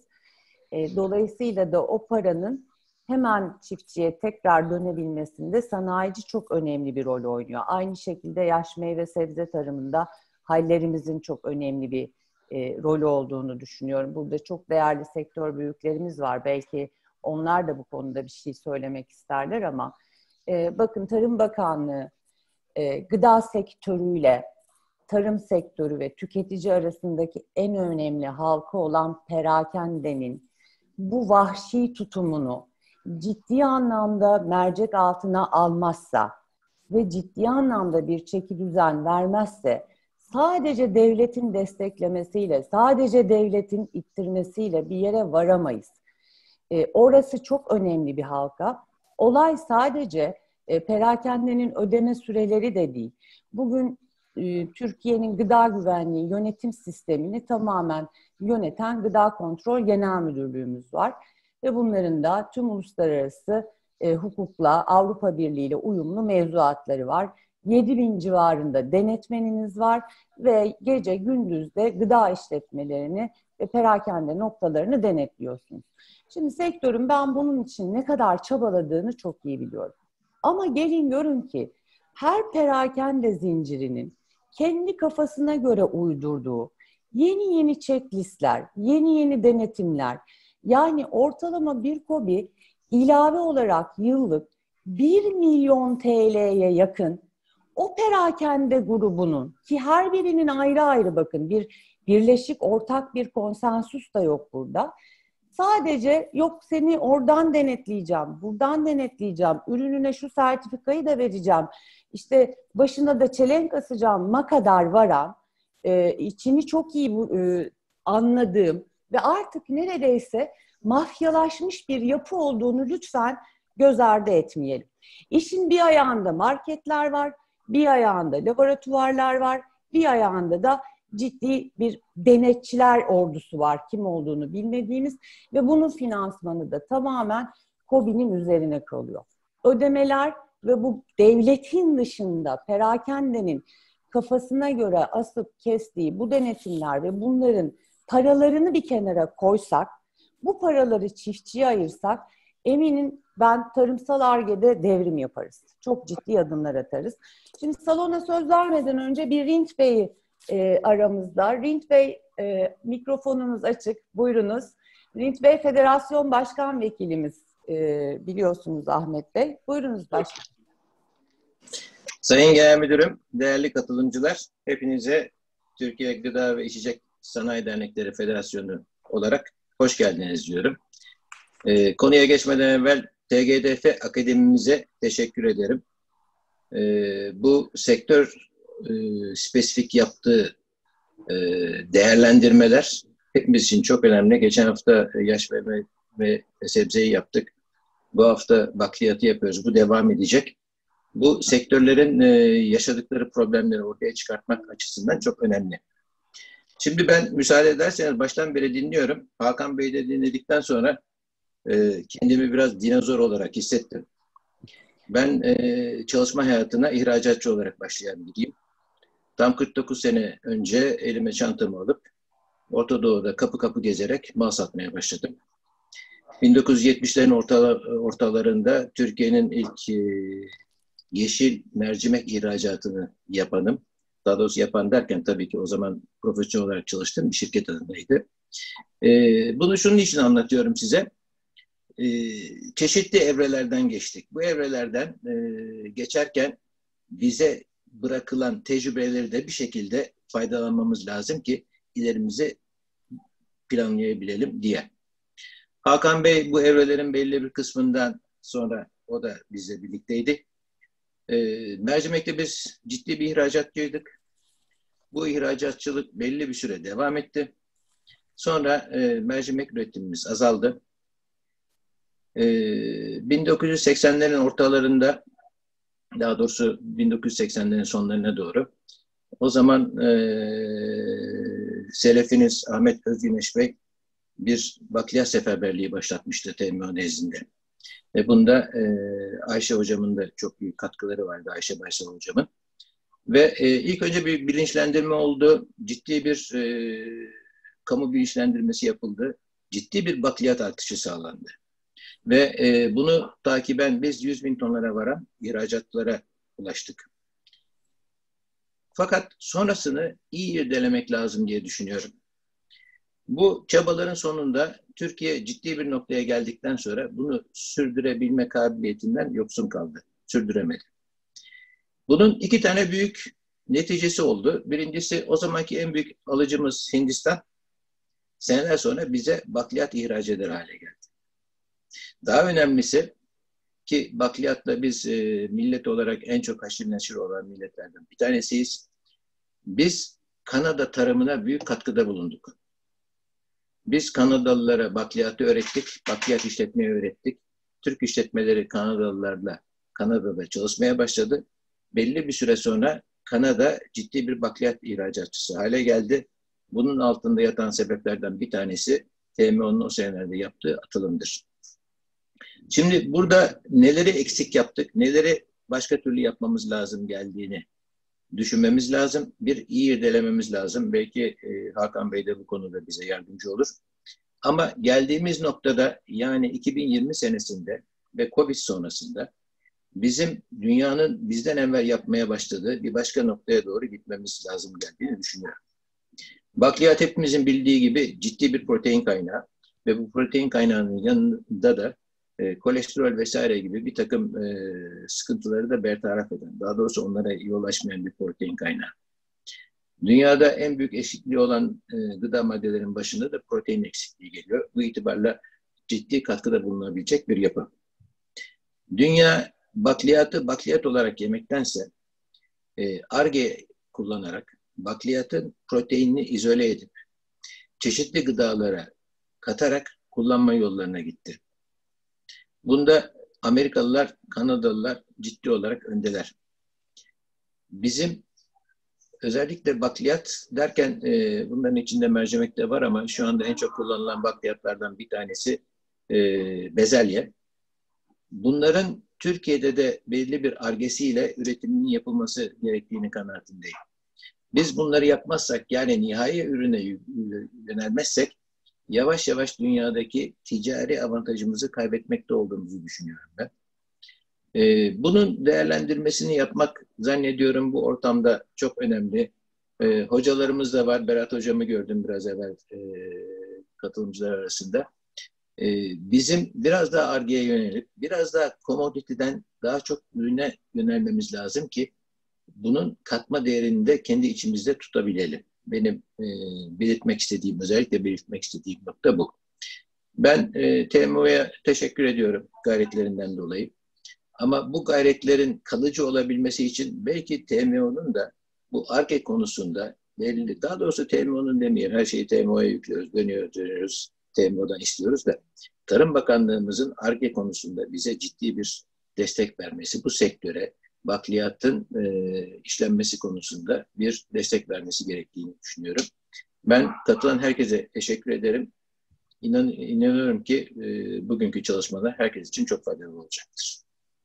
E, dolayısıyla da o paranın hemen çiftçiye tekrar dönebilmesinde sanayici çok önemli bir rol oynuyor. Aynı şekilde yaş meyve sebze tarımında hallerimizin çok önemli bir e, rolü olduğunu düşünüyorum. Burada çok değerli sektör büyüklerimiz var. Belki onlar da bu konuda bir şey söylemek isterler ama e, bakın Tarım Bakanlığı e, gıda sektörüyle tarım sektörü ve tüketici arasındaki en önemli halka olan perakendenin bu vahşi tutumunu ciddi anlamda mercek altına almazsa ve ciddi anlamda bir çekidüzen vermezse sadece devletin desteklemesiyle, sadece devletin ittirmesiyle bir yere varamayız. E, orası çok önemli bir halka. Olay sadece e, perakendenin ödeme süreleri de değil. Bugün e, Türkiye'nin gıda güvenliği yönetim sistemini tamamen yöneten Gıda Kontrol Genel Müdürlüğümüz var. Ve bunların da tüm uluslararası e, hukukla, Avrupa Birliği ile uyumlu mevzuatları var. yedi bin civarında denetmeniniz var ve gece gündüz de gıda işletmelerini ve perakende noktalarını denetliyorsunuz. Şimdi sektörün ben bunun için ne kadar çabaladığını çok iyi biliyorum. Ama gelin görün ki her perakende zincirinin kendi kafasına göre uydurduğu yeni yeni checklistler, yeni yeni denetimler, yani ortalama bir KOBİ ilave olarak yıllık bir milyon T L'ye yakın o perakende grubunun, ki her birinin ayrı ayrı bakın bir birleşik ortak bir konsensüs da yok burada. Sadece yok seni oradan denetleyeceğim, buradan denetleyeceğim, ürününe şu sertifikayı da vereceğim, işte başına da çelenk asacağım ma kadar varan, e, içini çok iyi e, anladığım ve artık neredeyse mafyalaşmış bir yapı olduğunu lütfen göz ardı etmeyelim. İşin bir ayağında marketler var, bir ayağında laboratuvarlar var, bir ayağında da ciddi bir denetçiler ordusu var, kim olduğunu bilmediğimiz ve bunun finansmanı da tamamen KOBİ'nin üzerine kalıyor. Ödemeler ve bu devletin dışında perakendenin kafasına göre asıp kestiği bu denetimler ve bunların paralarını bir kenara koysak, bu paraları çiftçiye ayırsak, eminim ben tarımsal Ar-Ge'de devrim yaparız. Çok ciddi adımlar atarız. Şimdi salona söz vermeden önce bir Rint Bey'i e, aramızda. Rint Bey, e, mikrofonunuz açık. Buyurunuz. Rint Bey, Federasyon Başkan Vekilimiz e, biliyorsunuz Ahmet Bey. Buyurunuz başkanım. Sayın Genel Müdürüm, değerli katılımcılar, hepinize Türkiye Gıda ve İçecek Sanayi Dernekleri Federasyonu olarak hoş geldiniz diyorum. Ee, konuya geçmeden evvel T G D F Akademimize teşekkür ederim. Ee, bu sektör e, spesifik yaptığı e, değerlendirmeler hepimiz için çok önemli. Geçen hafta yaş meyve ve sebzeyi yaptık. Bu hafta bakliyatı yapıyoruz. Bu devam edecek. Bu sektörlerin e, yaşadıkları problemleri ortaya çıkartmak açısından çok önemli. Şimdi ben müsaade ederseniz baştan beri dinliyorum. Hakan Bey'i de dinledikten sonra e, kendimi biraz dinozor olarak hissettim. Ben e, çalışma hayatına ihracatçı olarak başlayan biriyim. Tam kırk dokuz sene önce elime çantamı alıp Orta Doğu'da kapı kapı gezerek mal satmaya başladım. bin dokuz yüz yetmişlerin ortala, ortalarında Türkiye'nin ilk e, yeşil mercimek ihracatını yapanım. Daha doğrusu yapan derken tabii ki o zaman profesyonel olarak çalıştığım bir şirket adındaydı. E, bunu şunun için anlatıyorum size. E, çeşitli evrelerden geçtik. Bu evrelerden e, geçerken bize bırakılan tecrübeleri de bir şekilde faydalanmamız lazım ki ilerimizi planlayabilelim diye. Hakan Bey bu evrelerin belli bir kısmından sonra o da bizle birlikteydi. E, mercimekte biz ciddi bir ihracatçıydık. Bu ihracatçılık belli bir süre devam etti. Sonra e, mercimek üretimimiz azaldı. E, bin dokuz yüz seksenlerin ortalarında, daha doğrusu bin dokuz yüz seksenlerin sonlarına doğru, o zaman e, selefiniz Ahmet Özgüneş Bey bir bakliyat seferberliği başlatmıştı T M O nezdinde. Ve bunda e, Ayşe hocamın da çok büyük katkıları vardı, Ayşe Baysal hocamın. Ve e, ilk önce bir bilinçlendirme oldu. Ciddi bir e, kamu bilinçlendirmesi yapıldı. Ciddi bir bakliyat artışı sağlandı. Ve e, bunu takiben biz yüz bin tonlara varan ihracatlara ulaştık. Fakat sonrasını iyi irdelemek lazım diye düşünüyorum. Bu çabaların sonunda Türkiye ciddi bir noktaya geldikten sonra bunu sürdürebilme kabiliyetinden yoksun kaldı. Sürdüremedi. Bunun iki tane büyük neticesi oldu. Birincisi, o zamanki en büyük alıcımız Hindistan seneler sonra bize bakliyat ihraç eder hale geldi. Daha önemlisi ki bakliyatla biz e, millet olarak en çok haşir neşir olan milletlerden bir tanesiyiz. Biz Kanada tarımına büyük katkıda bulunduk. Biz Kanadalılara bakliyatı öğrettik, bakliyat işletmeyi öğrettik. Türk işletmeleri Kanadalılarla Kanada'da çalışmaya başladı. Belli bir süre sonra Kanada ciddi bir bakliyat ihracatçısı hale geldi. Bunun altında yatan sebeplerden bir tanesi T M O'nun o senelerde yaptığı atılımdır. Şimdi burada neleri eksik yaptık, neleri başka türlü yapmamız lazım geldiğini düşünmemiz lazım. Bir iyi irdelememiz lazım. Belki e, Hakan Bey de bu konuda bize yardımcı olur. Ama geldiğimiz noktada, yani iki bin yirmi senesinde ve Covid sonrasında bizim dünyanın bizden evvel yapmaya başladığı bir başka noktaya doğru gitmemiz lazım geldiğini düşünüyorum. Bakliyat hepimizin bildiği gibi ciddi bir protein kaynağı ve bu protein kaynağının yanında da e, kolesterol vesaire gibi bir takım e, sıkıntıları da bertaraf eden, daha doğrusu onlara iyi ulaşmayan bir protein kaynağı. Dünyada en büyük eksikliği olan e, gıda maddelerin başında da protein eksikliği geliyor. Bu itibarla ciddi katkıda bulunabilecek bir yapı. Dünya bakliyatı bakliyat olarak yemektense Ar-Ge kullanarak bakliyatın proteinini izole edip çeşitli gıdalara katarak kullanma yollarına gitti. Bunda Amerikalılar, Kanadalılar ciddi olarak öndeler. Bizim özellikle bakliyat derken e, bunların içinde mercimek de var ama şu anda en çok kullanılan bakliyatlardan bir tanesi e, bezelye. Bunların Türkiye'de de belli bir Ar-Ge'siyle üretiminin yapılması gerektiğini kanaatindeyim. Biz bunları yapmazsak, yani nihai ürüne yönelmezsek yavaş yavaş dünyadaki ticari avantajımızı kaybetmekte olduğumuzu düşünüyorum ben. Ee, bunun değerlendirmesini yapmak zannediyorum bu ortamda çok önemli. Ee, hocalarımız da var. Berat hocamı gördüm biraz evvel e, katılımcılar arasında. Ee, bizim biraz daha Ar-Ge'ye yönelip biraz daha commodity'den daha çok ürüne yönelmemiz lazım ki bunun katma değerini de kendi içimizde tutabilelim. Benim e, belirtmek istediğim, özellikle belirtmek istediğim nokta bu. Ben e, T M O'ya teşekkür ediyorum gayretlerinden dolayı. Ama bu gayretlerin kalıcı olabilmesi için belki T M O'nun da bu Ar-Ge konusunda belli, daha doğrusu T M O'nun demeyelim, her şeyi T M O'ya yüklüyoruz, dönüyoruz, dönüyoruz, T M O'dan istiyoruz da Tarım Bakanlığımızın Ar-Ge konusunda bize ciddi bir destek vermesi, bu sektöre bakliyatın e, işlenmesi konusunda bir destek vermesi gerektiğini düşünüyorum. Ben katılan herkese teşekkür ederim. İnan, inanıyorum ki e, bugünkü çalışmalar herkes için çok faydalı olacaktır.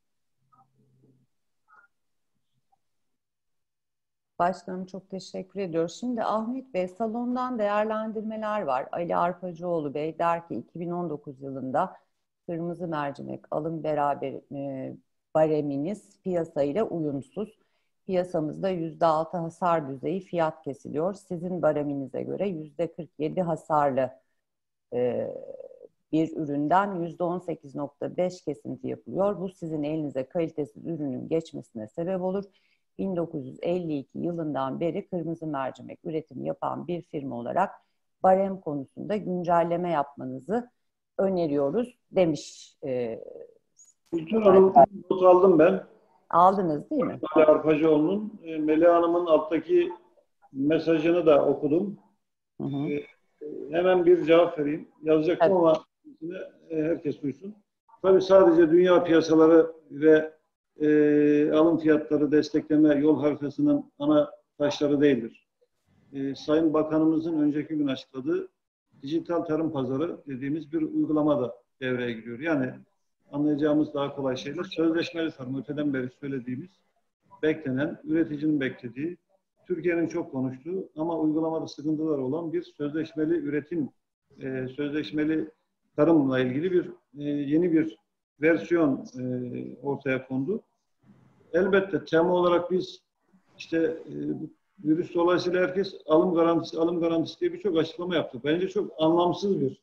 Başkanım çok teşekkür ediyoruz. Şimdi Ahmet Bey, salondan değerlendirmeler var. Ali Arpacıoğlu Bey der ki iki bin on dokuz yılında kırmızı mercimek alım beraber e, bareminiz piyasayla uyumsuz. Piyasamızda yüzde altı hasar düzeyi fiyat kesiliyor. Sizin bareminize göre yüzde kırk yedi hasarlı e, bir üründen yüzde on sekiz nokta beş kesinti yapılıyor. Bu sizin elinize kalitesiz ürünün geçmesine sebep olur. bin dokuz yüz elli iki yılından beri kırmızı mercimek üretimi yapan bir firma olarak barem konusunda güncelleme yapmanızı öneriyoruz demiş. E, Gülten Hanım, not aldım ben. Aldınız değil mi? Ali Arpacıoğlu'nun, e, Melih Hanım'ın alttaki mesajını da okudum. Hı hı. E, hemen bir cevap vereyim. Yazacaktım Evet. ama e, herkes duysun. Tabii sadece dünya piyasaları ve e, alım fiyatları destekleme yol haritasının ana taşları değildir. E, Sayın Bakanımızın önceki gün açıkladığı dijital tarım pazarı dediğimiz bir uygulama da devreye giriyor. Yani anlayacağımız daha kolay şeyler. Sözleşmeli tarım, öteden beri söylediğimiz, beklenen, üreticinin beklediği, Türkiye'nin çok konuştuğu ama uygulamada sıkıntılar olan bir sözleşmeli üretim, e, sözleşmeli tarımla ilgili bir e, yeni bir versiyon e, ortaya kondu. Elbette tema olarak biz işte e, virüs dolayısıyla herkes alım garantisi, alım garantisi diye birçok açıklama yaptı. Bence çok anlamsız bir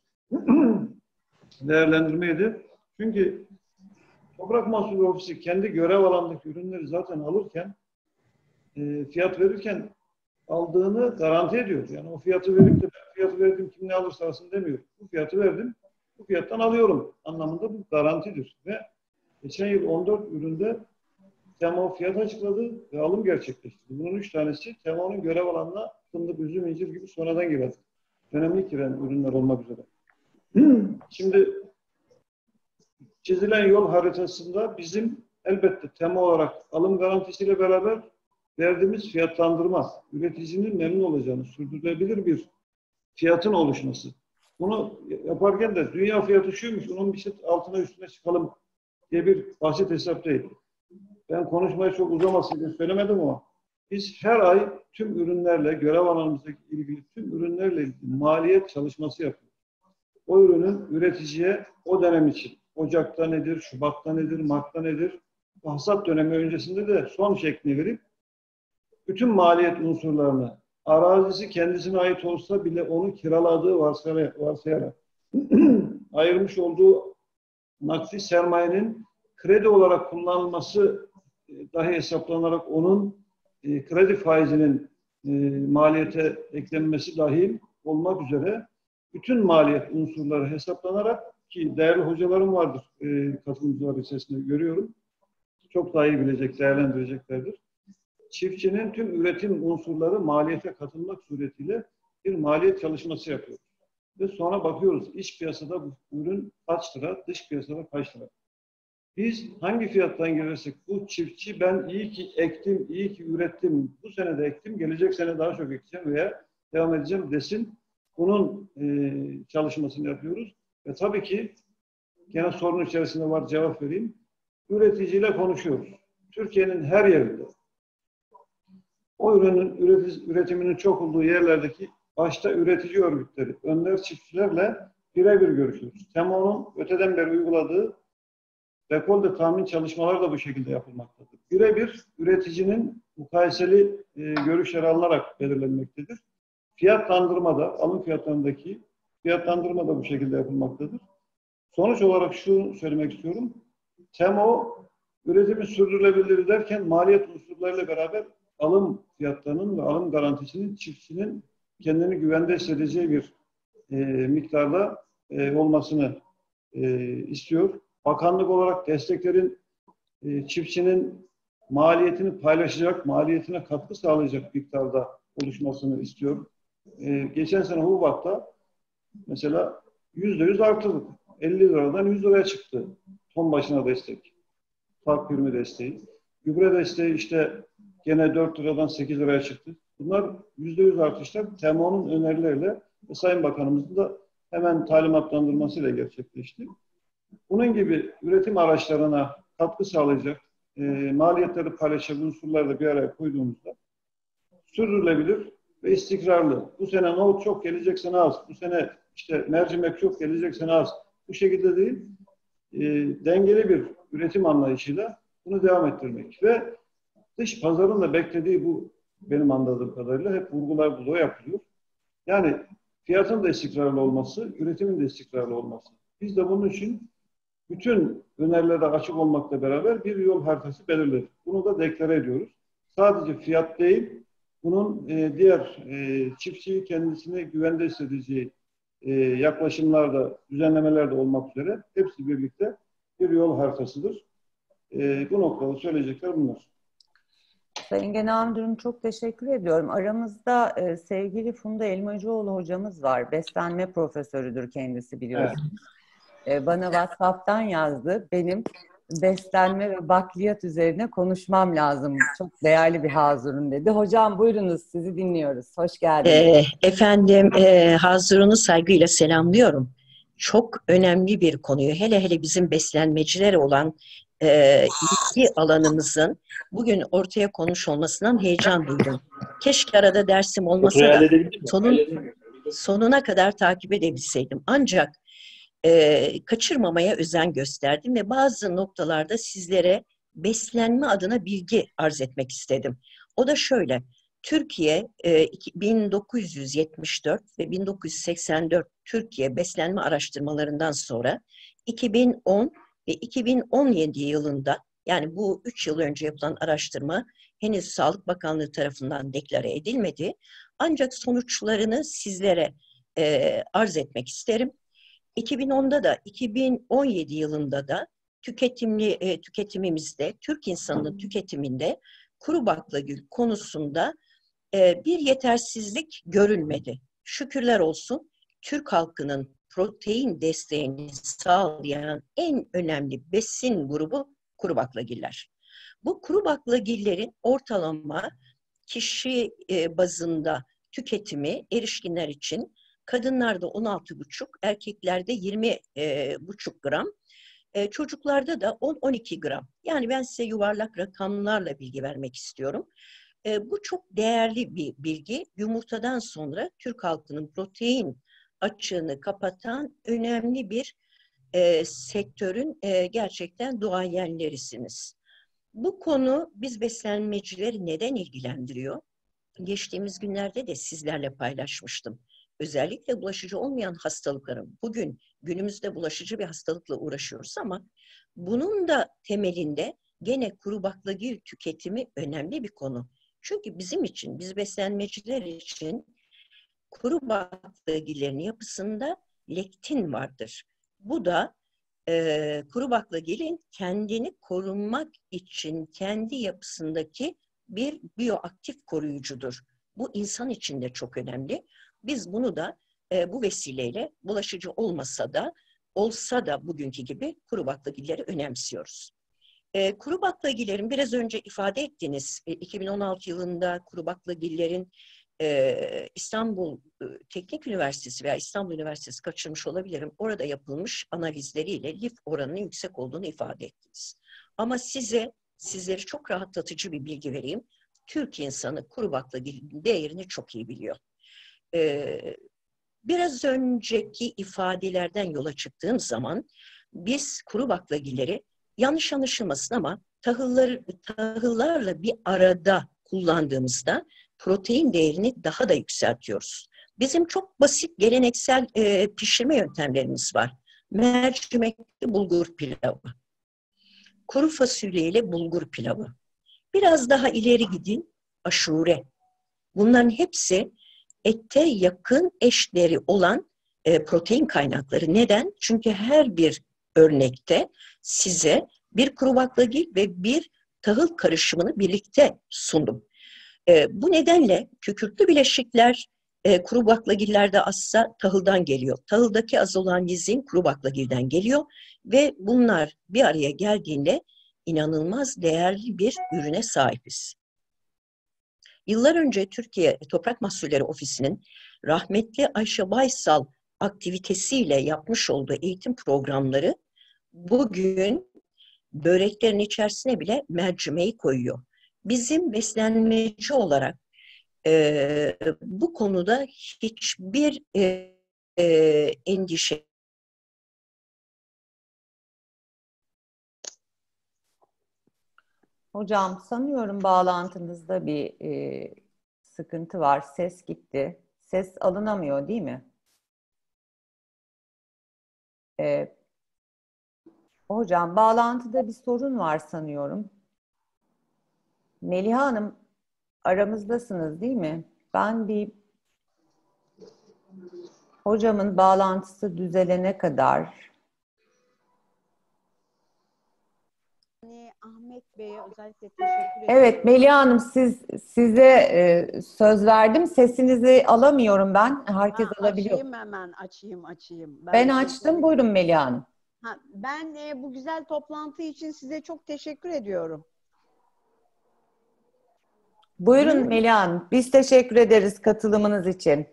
değerlendirmeydi. Çünkü Toprak Mahsulü Ofisi kendi görev alanındaki ürünleri zaten alırken, e, fiyat verirken aldığını garanti ediyor. Yani o fiyatı verip de ben fiyatı verdim kim ne alırsa alsın demiyor. Bu fiyatı verdim, bu fiyattan alıyorum anlamında bu garantidir. Ve geçen yıl on dört üründe Temo fiyat açıkladı ve alım gerçekleştirdi. Bunun üç tanesi Temo'nun görev alanına fındık, üzüm, incir gibi sonradan giren, dönemlik giren ürünler olmak üzere. Şimdi çizilen yol haritasında bizim elbette tema olarak alım garantisiyle beraber verdiğimiz fiyatlandırma, üreticinin memnun olacağını, sürdürülebilir bir fiyatın oluşması. Bunu yaparken de dünya fiyatı şuymuş, onun bir şey altına üstüne çıkalım diye bir basit hesap değil. Ben konuşmayı çok uzamasın diye söylemedim ama biz her ay tüm ürünlerle, görev alanımızdaki ilgili tüm ürünlerle ilgili maliyet çalışması yapıyoruz. O ürünün üreticiye o dönem için Ocak'ta nedir, Şubat'ta nedir, Mart'ta nedir, hasat dönemi öncesinde de son şeklini verip bütün maliyet unsurlarını, arazisi kendisine ait olsa bile onu kiraladığı varsayarak ayırmış olduğu nakdi sermayenin kredi olarak kullanılması dahi hesaplanarak onun e, kredi faizinin e, maliyete eklenmesi dahil olmak üzere bütün maliyet unsurları hesaplanarak, ki değerli hocalarım vardır e, katılımcılar içerisinde görüyorum. Çok daha iyi bilecek, değerlendireceklerdir. Çiftçinin tüm üretim unsurları maliyete katılmak suretiyle bir maliyet çalışması yapıyoruz. Ve sonra bakıyoruz iç piyasada bu ürün kaç lira, dış piyasada kaç lira. Biz hangi fiyattan gelirsek bu çiftçi ben iyi ki ektim, iyi ki ürettim, bu sene de ektim, gelecek sene daha çok ekeceğim veya devam edeceğim desin. Bunun e, çalışmasını yapıyoruz. Ve tabii ki gene sorun içerisinde var, cevap vereyim. Üreticiyle konuşuyoruz. Türkiye'nin her yerinde o ürünün üretiminin çok olduğu yerlerdeki başta üretici örgütleri, önder çiftçilerle birebir görüşüyoruz. Temo'nun öteden beri uyguladığı rekolde tahmin çalışmaları da bu şekilde yapılmaktadır. Birebir üreticinin mukayeseli e, görüşleri alınarak belirlenmektedir. Fiyatlandırma da, alım fiyatlarındaki fiyatlandırma da bu şekilde yapılmaktadır. Sonuç olarak şunu söylemek istiyorum. Temo, üretimi sürdürülebilir derken maliyet unsurlarıyla beraber alım fiyatlarının ve alım garantisinin çiftçinin kendini güvende hissedeceği bir e, miktarda e, olmasını e, istiyor. Bakanlık olarak desteklerin e, çiftçinin maliyetini paylaşacak, maliyetine katkı sağlayacak miktarda oluşmasını istiyor. E, geçen sene Hubat'ta mesela yüzde yüz artırdık. elli liradan yüz liraya çıktı. Ton başına destek. Fark primi desteği. Gübre desteği işte gene dört liradan sekiz liraya çıktı. Bunlar yüzde yüz artışlar Temo'nun önerileriyle ve Sayın Bakanımızın da hemen talimatlandırmasıyla gerçekleşti. Bunun gibi üretim araçlarına katkı sağlayacak, e, maliyetleri paylaşacak unsurları da bir araya koyduğumuzda sürdürülebilir ve istikrarlı. Bu sene nohut çok, gelecek sene az. Bu sene işte mercimek çok, gelecek sene az. Bu şekilde değil, e, dengeli bir üretim anlayışıyla bunu devam ettirmek ve Dış pazarın da beklediği bu, benim anladığım kadarıyla hep vurgular burada yapılıyor. Yani fiyatın da istikrarlı olması, üretimin de istikrarlı olması. Biz de bunun için bütün önerilere açık olmakla beraber bir yol haritası belirledik. Bunu da deklare ediyoruz. Sadece fiyat değil, bunun e, diğer e, çiftçiyi kendisine güvende hissedeceği e, yaklaşımlarda, düzenlemelerde olmak üzere hepsi birlikte bir yol haritasıdır. E, bu noktada söyleyecekler bunlar. Sayın Genel Müdürüm, çok teşekkür ediyorum. Aramızda e, sevgili Funda Elmacıoğlu hocamız var. Beslenme profesörüdür kendisi, biliyorsunuz. Evet. E, bana WhatsApp'tan yazdı. Benim beslenme ve bakliyat üzerine konuşmam lazım. Çok değerli bir hazırım dedi. Hocam buyurunuz, sizi dinliyoruz. Hoş geldiniz. E, efendim e, hazırını saygıyla selamlıyorum. Çok önemli bir konuyu, hele hele bizim beslenmeciler olan e, ilgi alanımızın bugün ortaya konmuş olmasından heyecan duydum. Keşke arada dersim olmasa da sonun, sonuna kadar takip edebilseydim. Ancak e, kaçırmamaya özen gösterdim ve bazı noktalarda sizlere beslenme adına bilgi arz etmek istedim. O da şöyle: Türkiye e, bin dokuz yüz yetmiş dört ve bin dokuz yüz seksen dört Türkiye beslenme araştırmalarından sonra iki bin on ve iki bin on yedi yılında, yani bu üç yıl önce yapılan araştırma henüz Sağlık Bakanlığı tarafından deklare edilmedi. Ancak sonuçlarını sizlere e, arz etmek isterim. iki bin onda da iki bin on yedi yılında da tüketimli e, tüketimimizde, Türk insanının tüketiminde kuru baklagil konusunda e, bir yetersizlik görülmedi. Şükürler olsun, Türk halkının protein desteğini sağlayan en önemli besin grubu kuru baklagiller. Bu kuru baklagillerin ortalama kişi e, bazında tüketimi erişkinler için kadınlarda on altı buçuk, erkeklerde yirmi buçuk gram, e, çocuklarda da on on iki gram. Yani ben size yuvarlak rakamlarla bilgi vermek istiyorum. E, bu çok değerli bir bilgi. Yumurtadan sonra Türk halkının protein açığını kapatan önemli bir e, sektörün e, gerçekten duayenlerisiniz. Bu konu biz beslenmecileri neden ilgilendiriyor? Geçtiğimiz günlerde de sizlerle paylaşmıştım. Özellikle bulaşıcı olmayan hastalıkların, bugün günümüzde bulaşıcı bir hastalıkla uğraşıyoruz ama bunun da temelinde gene kuru baklagil tüketimi önemli bir konu. Çünkü bizim için, biz beslenmeciler için kuru baklagillerin yapısında lektin vardır. Bu da e, kuru baklagilin kendini korunmak için kendi yapısındaki bir bioaktif koruyucudur. Bu insan için de çok önemli. Biz bunu da e, bu vesileyle bulaşıcı olmasa da olsa da bugünkü gibi kuru baklagilleri önemsiyoruz. E, kuru baklagillerin biraz önce ifade ettiniz. E, iki bin on altı yılında kuru baklagillerin e, İstanbul e, Teknik Üniversitesi veya İstanbul Üniversitesi, kaçırmış olabilirim, orada yapılmış analizleriyle lif oranının yüksek olduğunu ifade ettiniz. Ama size sizleri çok rahatlatıcı bir bilgi vereyim. Türk insanı kuru baklagilin değerini çok iyi biliyor. Ee, biraz önceki ifadelerden yola çıktığım zaman biz kuru baklagilleri, yanlış anlaşılmasın ama tahıllar, tahıllarla bir arada kullandığımızda protein değerini daha da yükseltiyoruz. Bizim çok basit geleneksel e, pişirme yöntemlerimiz var. Mercimekli bulgur pilavı, kuru fasulyeyle bulgur pilavı. Biraz daha ileri gidin, aşure. Bunların hepsi ete yakın eşleri olan e, protein kaynakları. Neden? Çünkü her bir örnekte size bir kuru baklagil ve bir tahıl karışımını birlikte sundum. E, bu nedenle kükürtlü bileşikler e, kuru baklagillerde azsa tahıldan geliyor. Tahıldaki az olan lizin kuru baklagilden geliyor ve bunlar bir araya geldiğinde inanılmaz değerli bir ürüne sahibiz. Yıllar önce Türkiye Toprak Mahsulleri Ofisi'nin rahmetli Ayşe Baysal aktivitesiyle yapmış olduğu eğitim programları bugün böreklerin içerisine bile mercimeği koyuyor. Bizim beslenmeci olarak e, bu konuda hiçbir e, e, endişe Hocam sanıyorum bağlantınızda bir e, sıkıntı var. Ses gitti. Ses alınamıyor değil mi? E, hocam bağlantıda bir sorun var sanıyorum. Meliha Hanım aramızdasınız değil mi? Ben bir hocamın bağlantısı düzelene kadar. Yani Ahmet Bey'e özellikle teşekkür ederim. Evet Meliha Hanım siz size e, söz verdim. Sesinizi alamıyorum ben. Herkes Ha, alabiliyor. açayım hemen, açayım, açayım. Ben, Ben açtım. Buyurun Meliha Hanım. Ha, ben e, bu güzel toplantı için size çok teşekkür ediyorum. Buyurun Hı? Meliha Hanım. Biz teşekkür ederiz katılımınız için.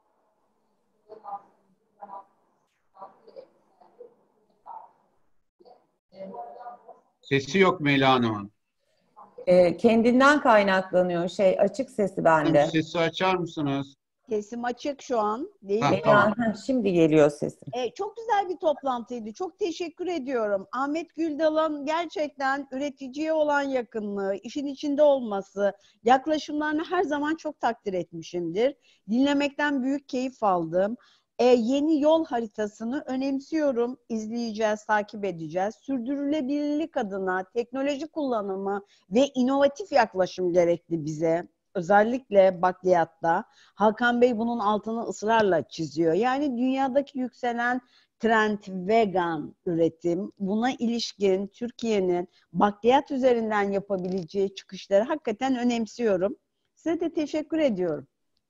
Sesi yok Meliha Hanım'ın. E, kendinden kaynaklanıyor. Şey açık sesi bende. Sesi açar mısınız? Sesim açık şu an, değil Ha, mi? Meliha, ha, şimdi geliyor sesim. E, çok güzel bir toplantıydı. Çok teşekkür ediyorum. Ahmet Güldal'ın gerçekten üreticiye olan yakınlığı, işin içinde olması, yaklaşımlarını her zaman çok takdir etmişimdir. Dinlemekten büyük keyif aldım. E, yeni yol haritasını önemsiyorum. İzleyeceğiz, takip edeceğiz. Sürdürülebilirlik adına teknoloji kullanımı ve inovatif yaklaşım gerekli bize. Özellikle bakliyatta. Hakan Bey bunun altını ısrarla çiziyor. Yani dünyadaki yükselen trend vegan üretim, buna ilişkin Türkiye'nin bakliyat üzerinden yapabileceği çıkışları hakikaten önemsiyorum. Size de teşekkür ediyorum.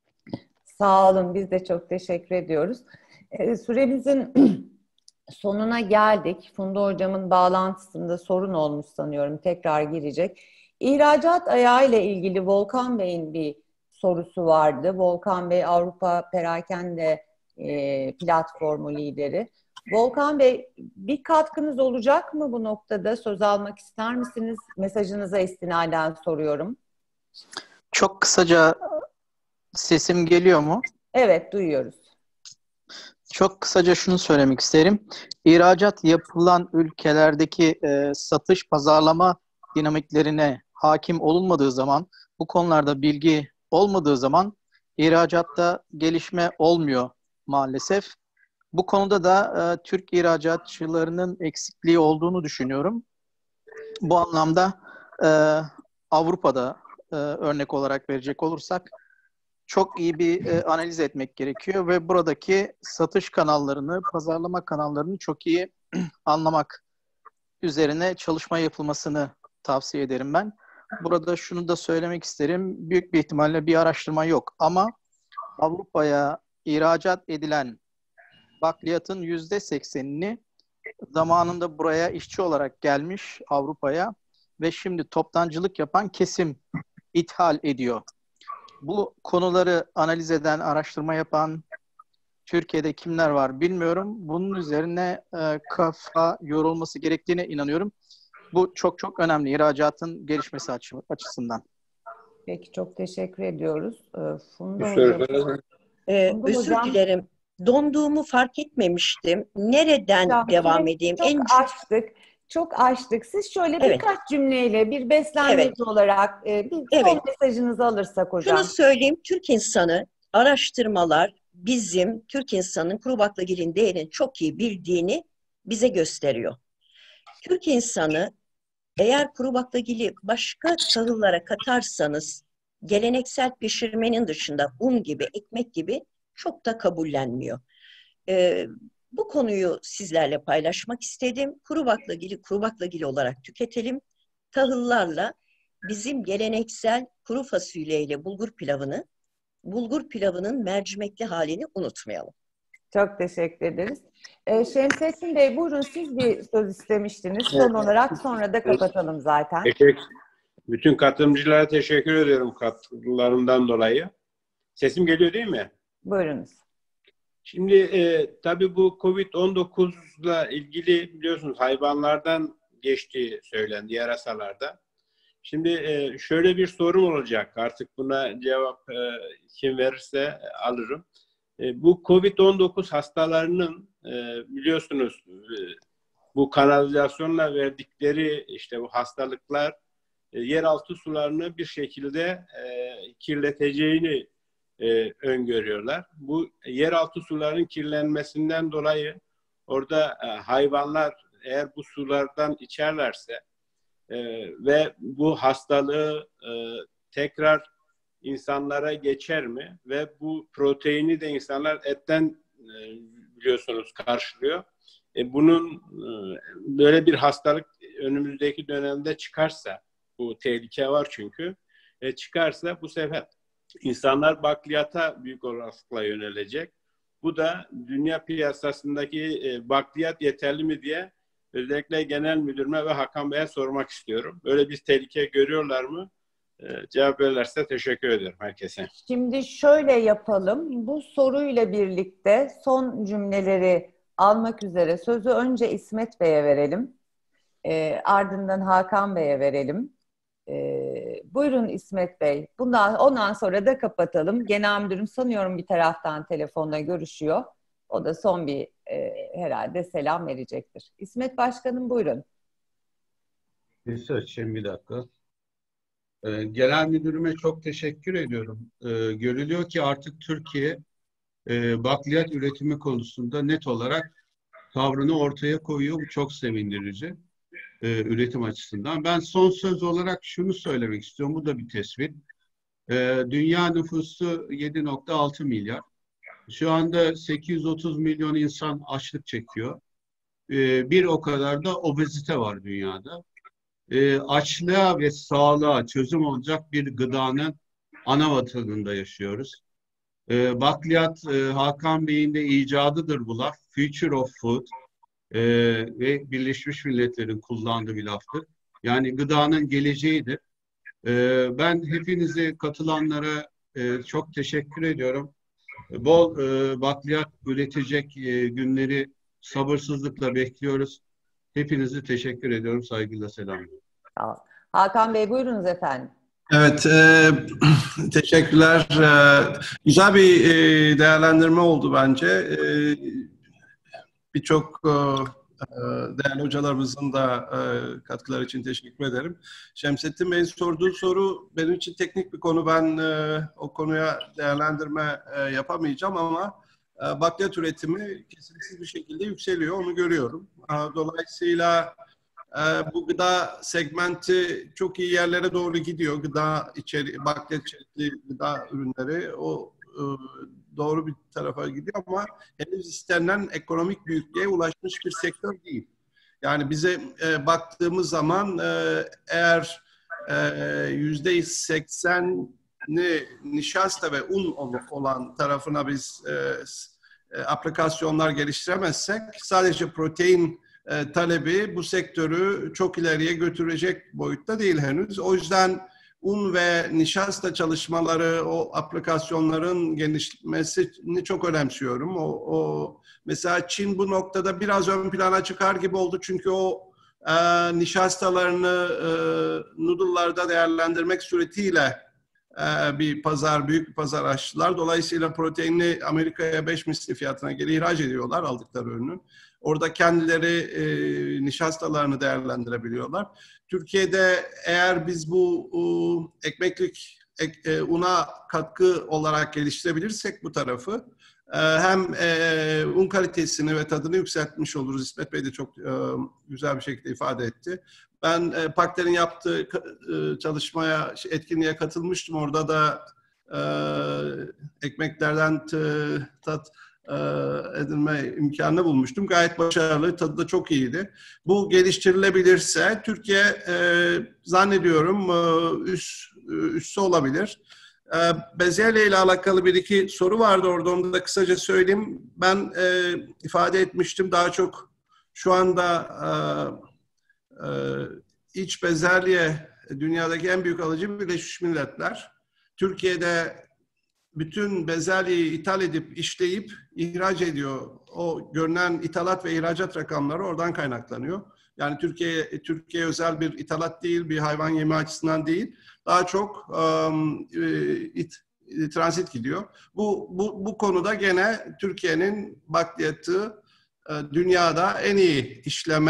Sağ olun. Biz de çok teşekkür ediyoruz. E, süremizin sonuna geldik. Funda Hocam'ın bağlantısında sorun olmuş sanıyorum. Tekrar girecek. İhracat ayağı ile ilgili Volkan Bey'in bir sorusu vardı. Volkan Bey Avrupa Perakende e, platformu lideri. Volkan Bey bir katkınız olacak mı bu noktada? Söz almak ister misiniz? Mesajınıza istinaden soruyorum. Çok kısaca sesim geliyor mu? Evet, duyuyoruz. Çok kısaca şunu söylemek isterim. İhracat yapılan ülkelerdeki e, satış, pazarlama dinamiklerine hakim olunmadığı zaman, bu konularda bilgi olmadığı zaman ihracatta gelişme olmuyor maalesef. Bu konuda da e, Türk ihracatçılarının eksikliği olduğunu düşünüyorum. Bu anlamda e, Avrupa'da e, örnek olarak verecek olursak çok iyi bir e, analiz etmek gerekiyor ve buradaki satış kanallarını, pazarlama kanallarını çok iyi anlamak üzerine çalışma yapılmasını tavsiye ederim ben. Burada şunu da söylemek isterim. Büyük bir ihtimalle bir araştırma yok ama Avrupa'ya ihracat edilen bakliyatın yüzde seksenini zamanında buraya işçi olarak gelmiş Avrupa'ya ve şimdi toptancılık yapan kesim ithal ediyor. Bu konuları analiz eden, araştırma yapan Türkiye'de kimler var bilmiyorum. Bunun üzerine e, kafa yorulması gerektiğine inanıyorum. Bu çok çok önemli ihracatın gelişmesi açı, açısından. Peki çok teşekkür ediyoruz. Ee, Funda Bir Hocam. soru. Ee, Funda özür Hocam. dilerim. Donduğumu fark etmemiştim. Nereden Hocam, devam süremizi edeyim? Çok En açtık. Çok açtık. Siz şöyle Evet. birkaç cümleyle bir beslenmeci Evet. olarak e, bir son Evet. mesajınızı alırsak hocam. Şunu söyleyeyim, Türk insanı araştırmalar bizim Türk insanının kuru baklagilin değerini çok iyi bildiğini bize gösteriyor. Türk insanı eğer kuru baklagili başka tahıllara katarsanız geleneksel pişirmenin dışında un gibi, ekmek gibi çok da kabullenmiyor. Ee, bu konuyu sizlerle paylaşmak istedim. Kuru baklagili kuru baklagili olarak tüketelim. Tahıllarla bizim geleneksel kuru fasulyeyle bulgur pilavını, bulgur pilavının mercimekli halini unutmayalım. Çok teşekkür ederiz. Ee, Şemsettin Bey buyurun siz bir söz istemiştiniz. Son olarak sonra da kapatalım zaten. Teşekkür. Bütün katılımcılara teşekkür ediyorum katkılarından dolayı. Sesim geliyor değil mi? Buyurunuz. Şimdi e, tabii bu kovid on dokuzla ilgili biliyorsunuz hayvanlardan geçtiği söylendi yarasalarda. Şimdi e, şöyle bir sorum olacak. Artık buna cevap e, kim verirse e, alırım. E, bu kovid on dokuz hastalarının e, biliyorsunuz e, bu kanalizasyonla verdikleri işte bu hastalıklar e, yeraltı sularını bir şekilde e, kirleteceğini e, öngörüyorlar. Bu yeraltı suların kirlenmesinden dolayı orada e, hayvanlar eğer bu sulardan içerlerse e, ve bu hastalığı e, tekrar insanlara geçer mi? Ve bu proteini de insanlar etten e, biliyorsunuz karşılıyor. E, bunun e, böyle bir hastalık önümüzdeki dönemde çıkarsa, bu tehlike var çünkü, e, çıkarsa bu sefer insanlar bakliyata büyük olasılıkla yönelecek. Bu da dünya piyasasındaki e, bakliyat yeterli mi diye özellikle genel müdürüme ve Hakan Bey'e sormak istiyorum. Böyle bir tehlike görüyorlar mı? E, cevap verirlerse teşekkür ederim herkese. Şimdi şöyle yapalım. Bu soruyla birlikte son cümleleri almak üzere sözü önce İsmet Bey'e verelim. E, ardından Hakan Bey'e verelim. Ee, buyurun İsmet Bey. Bundan, ondan sonra da kapatalım. Genel müdürüm sanıyorum bir taraftan telefonla görüşüyor. O da son bir e, herhalde selam verecektir. İsmet Başkanım buyurun. Neyse açayım bir dakika. Ee, Genel müdürüme çok teşekkür ediyorum. Ee, görülüyor ki artık Türkiye e, bakliyat üretimi konusunda net olarak tavrını ortaya koyuyor. Bu çok sevindirici. E, üretim açısından. Ben son söz olarak şunu söylemek istiyorum. Bu da bir tespit. E, dünya nüfusu yedi nokta altı milyar. Şu anda sekiz yüz otuz milyon insan açlık çekiyor. E, bir o kadar da obezite var dünyada. E, açlığa ve sağlığa çözüm olacak bir gıdanın ana vatanında yaşıyoruz. E, bakliyat e, Hakan Bey'in de icadıdır bu laf. Future of Food. Ee, ve Birleşmiş Milletler'in kullandığı bir laftır. Yani gıdanın geleceğidir. Ee, ben hepinize katılanlara e, çok teşekkür ediyorum. Bol e, bakliyat üretecek e, günleri sabırsızlıkla bekliyoruz. Hepinize teşekkür ediyorum. Saygıyla selamlıyorum. Hakan Bey buyurunuz efendim. Evet, e, teşekkürler. E, güzel bir e, değerlendirme oldu bence. E, Birçok e, değerli hocalarımızın da e, katkıları için teşekkür ederim. Şemsettin Bey'in sorduğu soru benim için teknik bir konu. Ben e, o konuya değerlendirme e, yapamayacağım ama e, bakliyat üretimi kesintisiz bir şekilde yükseliyor. Onu görüyorum. E, dolayısıyla e, bu gıda segmenti çok iyi yerlere doğru gidiyor. Gıda içeri, bakliyat içerikli gıda ürünleri o e, doğru bir tarafa gidiyor ama henüz istenilen ekonomik büyüklüğe ulaşmış bir sektör değil. Yani bize e, baktığımız zaman e, eğer yüzde sekseni nişasta ve un olan tarafına biz e, e, aplikasyonlar geliştiremezsek sadece protein e, talebi bu sektörü çok ileriye götürecek boyutta değil henüz. O yüzden un ve nişasta çalışmaları, o aplikasyonların gelişmesini çok önemsiyorum. O, o mesela Çin bu noktada biraz ön plana çıkar gibi oldu çünkü o e, nişastalarını e, noodle'larda değerlendirmek suretiyle e, bir pazar, büyük bir pazar açtılar. Dolayısıyla proteinini Amerika'ya beş misli fiyatına geri ihraç ediyorlar aldıkları ürünün. Orada kendileri e, nişastalarını değerlendirebiliyorlar. Türkiye'de eğer biz bu o, ekmeklik ek, e, una katkı olarak geliştirebilirsek bu tarafı e, hem e, un kalitesini ve tadını yükseltmiş oluruz. İsmet Bey de çok e, güzel bir şekilde ifade etti. Ben e, Pakter'in yaptığı e, çalışmaya, etkinliğe katılmıştım. Orada da e, ekmeklerden tat edinme imkanını bulmuştum. Gayet başarılı, tadı da çok iyiydi. Bu geliştirilebilirse Türkiye e, zannediyorum e, üst, üstü olabilir. E, bezelye ile alakalı bir iki soru vardı orada, onu da kısaca söyleyeyim. Ben e, ifade etmiştim daha çok şu anda e, e, iç bezelye dünyadaki en büyük alıcı Birleşmiş Milletler. Türkiye'de bütün bezelyeyi ithal edip, işleyip, ihraç ediyor. O görünen ithalat ve ihracat rakamları oradan kaynaklanıyor. Yani Türkiye Türkiye özel bir ithalat değil, bir hayvan yemi açısından değil. Daha çok um, it, transit gidiyor. Bu, bu, bu konuda gene Türkiye'nin bakliyatı dünyada en iyi işleme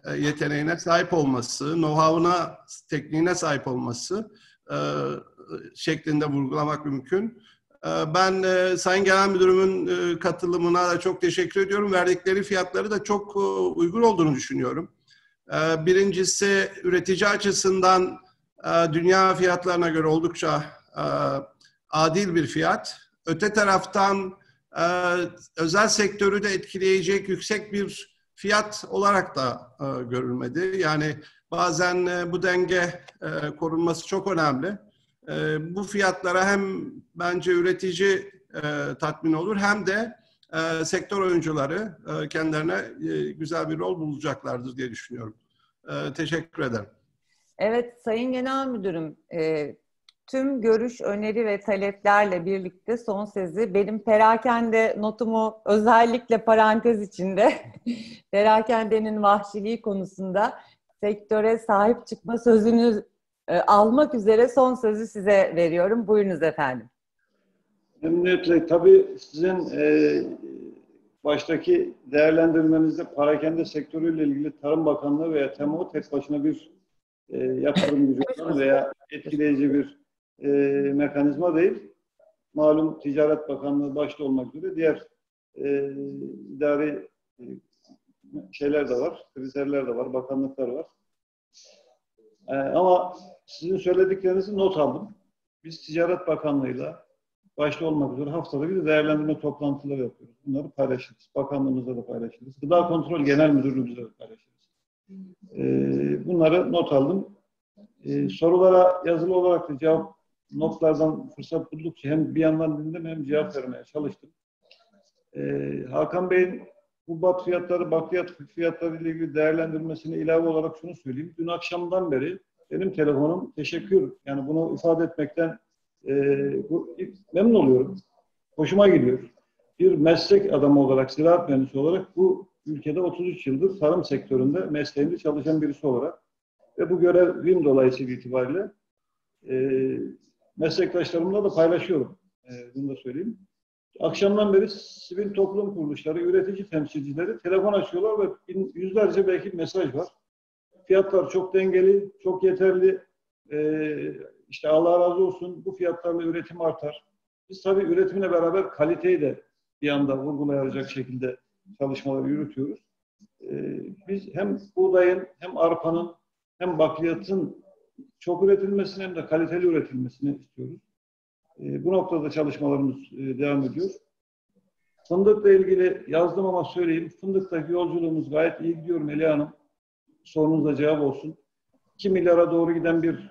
e, yeteneğine sahip olması, know-how'una, tekniğine sahip olması e, şeklinde vurgulamak mümkün. E, ben e, Sayın Genel Müdürümün e, katılımına da çok teşekkür ediyorum. Verdikleri fiyatları da çok e, uygun olduğunu düşünüyorum. E, birincisi üretici açısından e, dünya fiyatlarına göre oldukça e, adil bir fiyat. Öte taraftan e, özel sektörü de etkileyecek yüksek bir fiyat olarak da e, görülmedi. Yani bazen e, bu denge e, korunması çok önemli. E, bu fiyatlara hem bence üretici e, tatmin olur hem de e, sektör oyuncuları e, kendilerine e, güzel bir rol bulacaklardır diye düşünüyorum. E, teşekkür ederim. Evet Sayın Genel Müdürüm, e, tüm görüş, öneri ve taleplerle birlikte son sözü benim perakende notumu özellikle parantez içinde perakendenin vahşiliği konusunda sektöre sahip çıkma sözünü e, almak üzere son sözü size veriyorum. Buyurunuz efendim. Memnuniyetle. Tabii sizin e, baştaki değerlendirmenizde parakende sektörüyle ilgili Tarım Bakanlığı veya T M O tek başına bir e, yaptırım gücü veya etkileyici bir E, mekanizma değil. Malum Ticaret Bakanlığı başta olmak üzere diğer e, idari e, şeyler de var, kriterler de var, bakanlıklar var. E, ama sizin söylediklerinizi not aldım. Biz Ticaret Bakanlığı'yla başta olmak üzere haftada bir değerlendirme toplantıları yapıyoruz. Bunları paylaşırız. Bakanlığımızla da paylaşırız. Gıda Kontrol Genel Müdürlüğümüzle de paylaşırız. E, bunları not aldım. E, sorulara yazılı olarak da cevap notlardan fırsat buldukça hem bir yandan dinledim hem cevap vermeye çalıştım. Ee, Hakan Bey'in hububat fiyatları, bakliyat fiyatları ile ilgili değerlendirmesine ilave olarak şunu söyleyeyim. Dün akşamdan beri benim telefonum teşekkür. Yani bunu ifade etmekten e, bu, memnun oluyorum. Hoşuma gidiyor. Bir meslek adamı olarak, ziraat mühendisi olarak bu ülkede otuz üç yıldır tarım sektöründe mesleğinde çalışan birisi olarak ve bu görevim dolayısıyla itibariyle e, meslektaşlarımla da paylaşıyorum. E, bunu da söyleyeyim. Akşamdan beri sivil toplum kuruluşları, üretici temsilcileri telefon açıyorlar ve bin, yüzlerce belki mesaj var. Fiyatlar çok dengeli, çok yeterli. E, işte Allah razı olsun bu fiyatlarla üretim artar. Biz tabii üretimle beraber kaliteyi de bir anda vurgulayacak şekilde çalışmaları yürütüyoruz. E, biz hem buğdayın hem arpanın hem bakliyatın çok üretilmesini hem de kaliteli üretilmesini istiyoruz. E, bu noktada çalışmalarımız e, devam ediyor. Fındıkla ilgili yazdım ama söyleyeyim. Fındıktaki yolculuğumuz gayet iyi gidiyor Melih Hanım. Sorunuza cevap olsun. iki milyara doğru giden bir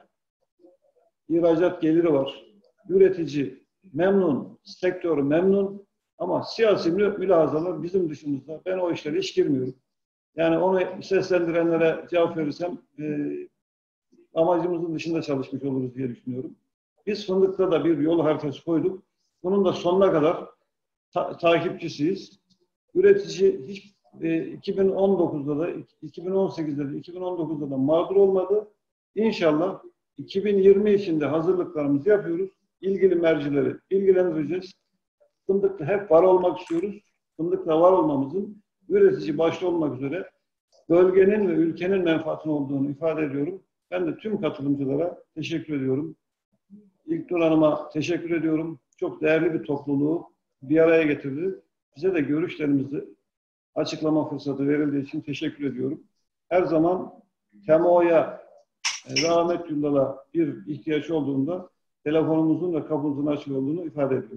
ihracat geliri var. Üretici memnun, sektör memnun ama siyasi mülahazalar bizim dışımızda. Ben o işlere hiç girmiyorum. Yani onu seslendirenlere cevap verirsem e, amacımızın dışında çalışmış oluruz diye düşünüyorum. Biz fındıkta da bir yol haritası koyduk. Bunun da sonuna kadar ta takipçisiyiz. Üretici hiç e, iki bin on dokuzda da, iki bin on sekizde de, iki bin on dokuzda da mağdur olmadı. İnşallah iki bin yirmi içinde hazırlıklarımızı yapıyoruz. İlgili mercileri ilgilendireceğiz. Fındıkta hep var olmak istiyoruz. Fındıkta var olmamızın üretici başta olmak üzere bölgenin ve ülkenin menfaatine olduğunu ifade ediyorum. Ben de tüm katılımcılara teşekkür ediyorum. İlknur Hanım'a teşekkür ediyorum. Çok değerli bir topluluğu bir araya getirdi. Bize de görüşlerimizi açıklama fırsatı verildiği için teşekkür ediyorum. Her zaman T M O'ya ve Ahmet Güldal'a bir ihtiyaç olduğunda telefonumuzun ve kapımızın açık olduğunu ifade ediyorum.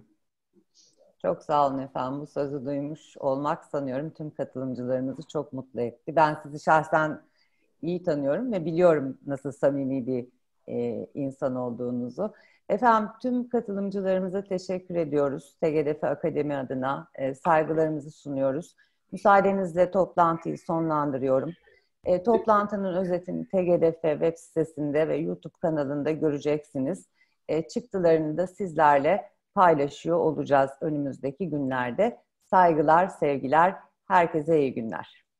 Çok sağ olun efendim. Bu sözü duymuş olmak sanıyorum tüm katılımcılarımızı çok mutlu etti. Ben sizi şahsen iyi tanıyorum ve biliyorum nasıl samimi bir e, insan olduğunuzu. Efendim tüm katılımcılarımıza teşekkür ediyoruz. T G D F Akademi adına e, saygılarımızı sunuyoruz. Müsaadenizle toplantıyı sonlandırıyorum. E, toplantının özetini T G D F web sitesinde ve YouTube kanalında göreceksiniz. E, çıktılarını da sizlerle paylaşıyor olacağız önümüzdeki günlerde. Saygılar, sevgiler, herkese iyi günler.